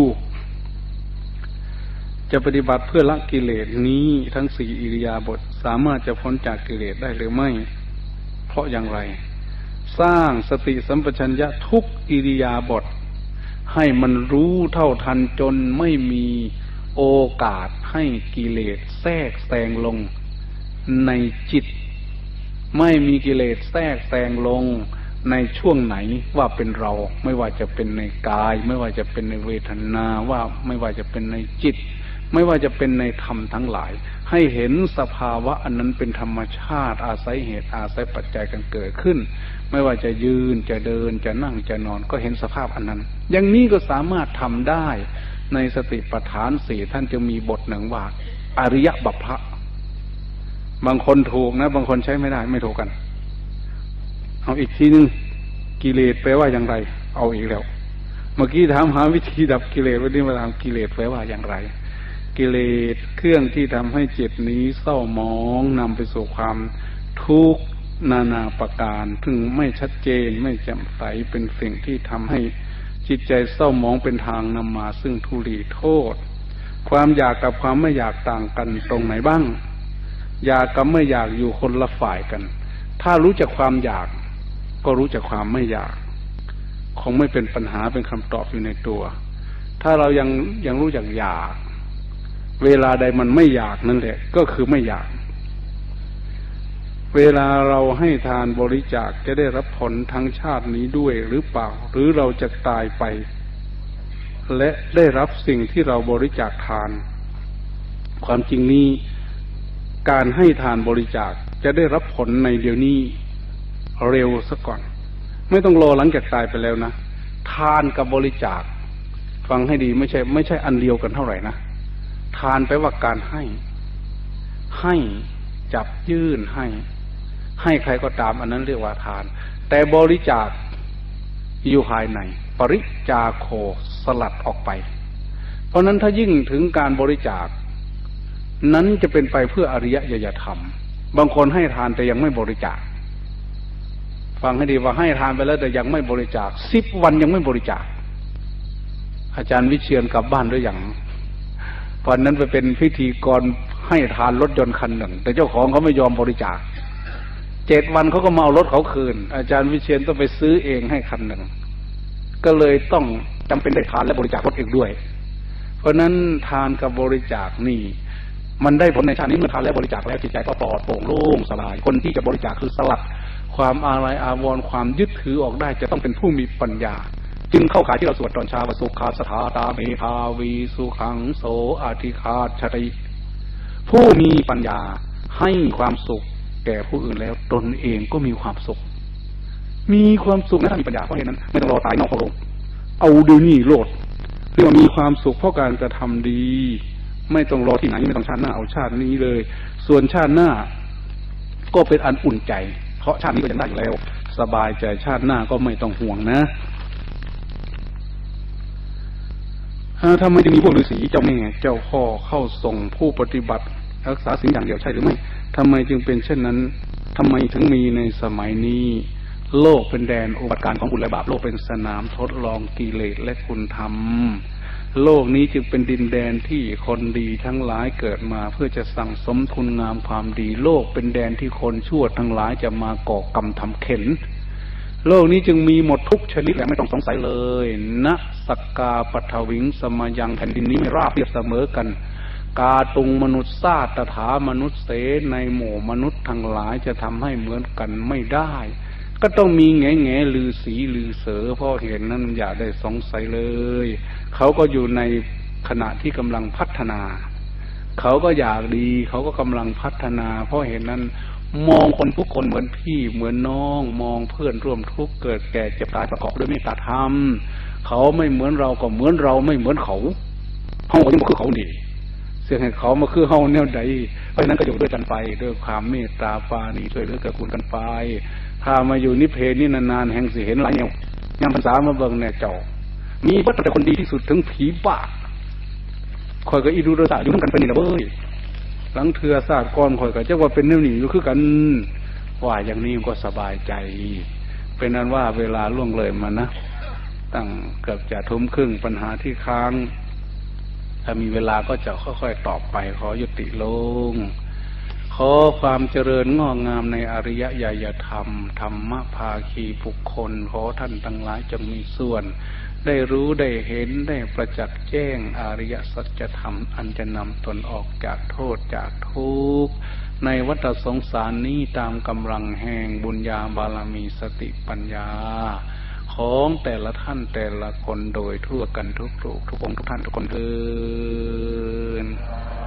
จะปฏิบัติเพื่อละกิเลสนี้ทั้งสี่อิริยาบถสามารถจะพ้นจากกิเลสได้หรือไม่เพราะอย่างไรสร้างสติสัมปชัญญะทุกอิริยาบถให้มันรู้เท่าทันจนไม่มีโอกาสให้กิเลสแทรกแซงลงในจิตไม่มีกิเลสแทรกแซงลงในช่วงไหนว่าเป็นเราไม่ว่าจะเป็นในกายไม่ว่าจะเป็นในเวทนาว่าไม่ว่าจะเป็นในจิตไม่ว่าจะเป็นในธรรมทั้งหลายให้เห็นสภาวะอันนั้นเป็นธรรมชาติอาศัยเหตุอาศัยปัจจัยกันเกิดขึ้นไม่ว่าจะยืนจะเดินจะนั่งจะนอนก็เห็นสภาพอันนั้นอย่างนี้ก็สามารถทำได้ในสติปัฏฐานสี่ท่านจะมีบทหนึ่งว่าอริยบัพพะบางคนถูกนะบางคนใช้ไม่ได้ไม่ถูกกันเอาอีกทีนึงกิเลสแปลว่าอย่างไรเอาอีกแล้วเมื่อกี้ถามหาวิธีดับกิเลสวันนี้มาถามกิเลสแปลว่าอย่างไรกิเลสเครื่องที่ทำให้จิตนี้เศร้าหมองนำไปสู่ความทุกข์นานาประการถึงไม่ชัดเจนไม่แจ่มใสเป็นสิ่งที่ทำให้จิตใจเศร้าหมองเป็นทางนำมาซึ่งทุลีโทษความอยากกับความไม่อยากต่างกันตรงไหนบ้างอยากกับไม่อยากอยู่คนละฝ่ายกันถ้ารู้จักความอยากก็รู้จักความไม่อยากคงไม่เป็นปัญหาเป็นคำตอบอยู่ในตัวถ้าเรายังยังรู้จักอยากเวลาใดมันไม่อยากนั่นแหละก็คือไม่อยากเวลาเราให้ทานบริจาคจะได้รับผลทั้งชาตินี้ด้วยหรือเปล่าหรือเราจะตายไปและได้รับสิ่งที่เราบริจาคทานความจริงนี้การให้ทานบริจาคจะได้รับผลในเดี๋ยวนี้เร็วซะก่อนไม่ต้องรอหลังจากตายไปแล้วนะทานกับบริจาคฟังให้ดีไม่ใช่ไม่ใช่อันเดียวกันเท่าไหร่นะทานแปลว่าการให้ให้จับยื่นให้ให้ใครก็ตามอันนั้นเรียกว่าทานแต่บริจาคอยู่ภายในปริจาโคสลัดออกไปเพราะนั้นถ้ายิ่งถึงการบริจาคนั้นจะเป็นไปเพื่ออริยญาณธรรมบางคนให้ทานแต่ยังไม่บริจาคฟังให้ดีว่าให้ทานไปแล้วแต่ยังไม่บริจาคสิบวันยังไม่บริจาคอาจารย์วิเชียรกลับบ้านหรือยังวันนั้นไปเป็นพิธีกรให้ทานรถยนต์คันหนึ่งแต่เจ้าของเขาไม่ยอมบริจาคเจ็ดวันเขาก็มาเอารถเขาคืนอาจารย์วิเชียรต้องไปซื้อเองให้คันหนึ่งก็เลยต้องจำเป็นได้ทานและบริจาครถเองด้วยเพราะนั้นทานกับบริจาคนี่มันได้ผลในชาตินี้เมื่อทานและบริจาคแล้วจิตใจก็ปลอดโปร่งโล่งสบายคนที่จะบริจาคคือสลัดความอาลัยอาวรณ์ความยึดถือออกได้จะต้องเป็นผู้มีปัญญาจึงเข้าข่ายที่เราสวดตอนเช้าว่าสุขาสถาตาเมธาวีสุขังโสอาทิคาชติผู้มีปัญญาให้ความสุขแก่ผู้อื่นแล้วตนเองก็มีความสุขมีความสุขนะถ้ามีปัญญาเพราะเหตุนั้นไม่ต้องรอตายนอกโลกเอาเดี๋ยวนี้โลดเรียกว่ามีความสุขเพราะการกระทำดีไม่ต้องรอที่ไหนไม่ต้องชาติหน้าเอาชาตินี้เลยส่วนชาติหน้าก็เป็นอันอุ่นใจเพราะชาตินี้ก็ยังได้อยู่แล้วสบายใจชาติหน้าก็ไม่ต้องห่วงนะทำไมจะมีพวกฤาษีเจ้าแม่เจ้าพ่อเข้าส่งผู้ปฏิบัติรักษาสิ่งอย่างเดียวใช่หรือไม่ทำไมจึงเป็นเช่นนั้นทำไมถึงมีในสมัยนี้โลกเป็นแดนอุบัติการของบุญและบาปโลกเป็นสนามทดลองกิเลสและคุณธรรมโลกนี้จึงเป็นดินแดนที่คนดีทั้งหลายเกิดมาเพื่อจะสั่งสมคุณงามความดีโลกเป็นแดนที่คนชั่วทั้งหลายจะมาก่อกรรมทำเข็นโลกนี้จึงมีหมดทุกชนิดและไม่ต้องสงสัยเลยนะสักกาปฐวิงสมยังแผ่นดินนี้ไม่ราบเรียบเสมอกันกาตุงมนุษย์ซาตถามนุษย์เสในหมู่มนุษย์ทั้งหลายจะทำให้เหมือนกันไม่ได้ก็ต้องมีแง่แง่ลือสีลือเสือเพราะเห็นนั้นอย่าได้สงสัยเลยเขาก็อยู่ในขณะที่กำลังพัฒนาเขาก็อยากดีเขาก็กำลังพัฒนาเพราะเห็นนั้นมองคนทุกคนเหมือนพี่เหมือนน้องมองเพื่อนร่วมทุกข์เกิดแก่เจ็บตายประกอบด้วยเมตตาธรรมเขาไม่เหมือนเราก็เหมือนเราไม่เหมือนเขาเฮาก็ยังคือเขาดีเสียงให้เขามาคือเฮาแนวใดเพราะฉะนั้นก็อยู่ด้วยกันไปด้วยความเมตตาปราณีช่วยเหลือเกื้อกูลกันไปถ้ามาอยู่นิพเพนนี่นานๆแห่งสิเห็นหลายแนวยังภาษามาเบิ่งแน่เจ้ามีวัตถุแต่คนดีที่สุดถึงผีบ้าคอยกับอีดูโรซาอยู่ทั้งกันเป็นนี่ละเว้ยหลังเถื่อศาสตร์ก้อนคอยกับเจ้าว่าเป็นเนื้อหนีอยู่คือกันว่าอย่างนี้ก็สบายใจเป็นนั้นว่าเวลาล่วงเลยมานะตั้งเกือบจะทุ่มครึ่งปัญหาที่ค้างถ้ามีเวลาก็จะค่อยๆตอบไปขอยุติลงขอความเจริญงอกงามในอริยญาณธรรมธรรมภาคีบุคคลขอท่านทั้งหลายจงมีส่วนได้รู้ได้เห็นได้ประจักษ์แจ้งอริยสัจธรรมอันจะนำตนออกจากโทษจากทุกข์ในวัฏสงสารนี้ตามกำลังแห่งบุญญาบารมีสติปัญญาของแต่ละท่านแต่ละคนโดยทั่วกันทุกรูปทุกองค์ทุกท่านทุกคนเถิด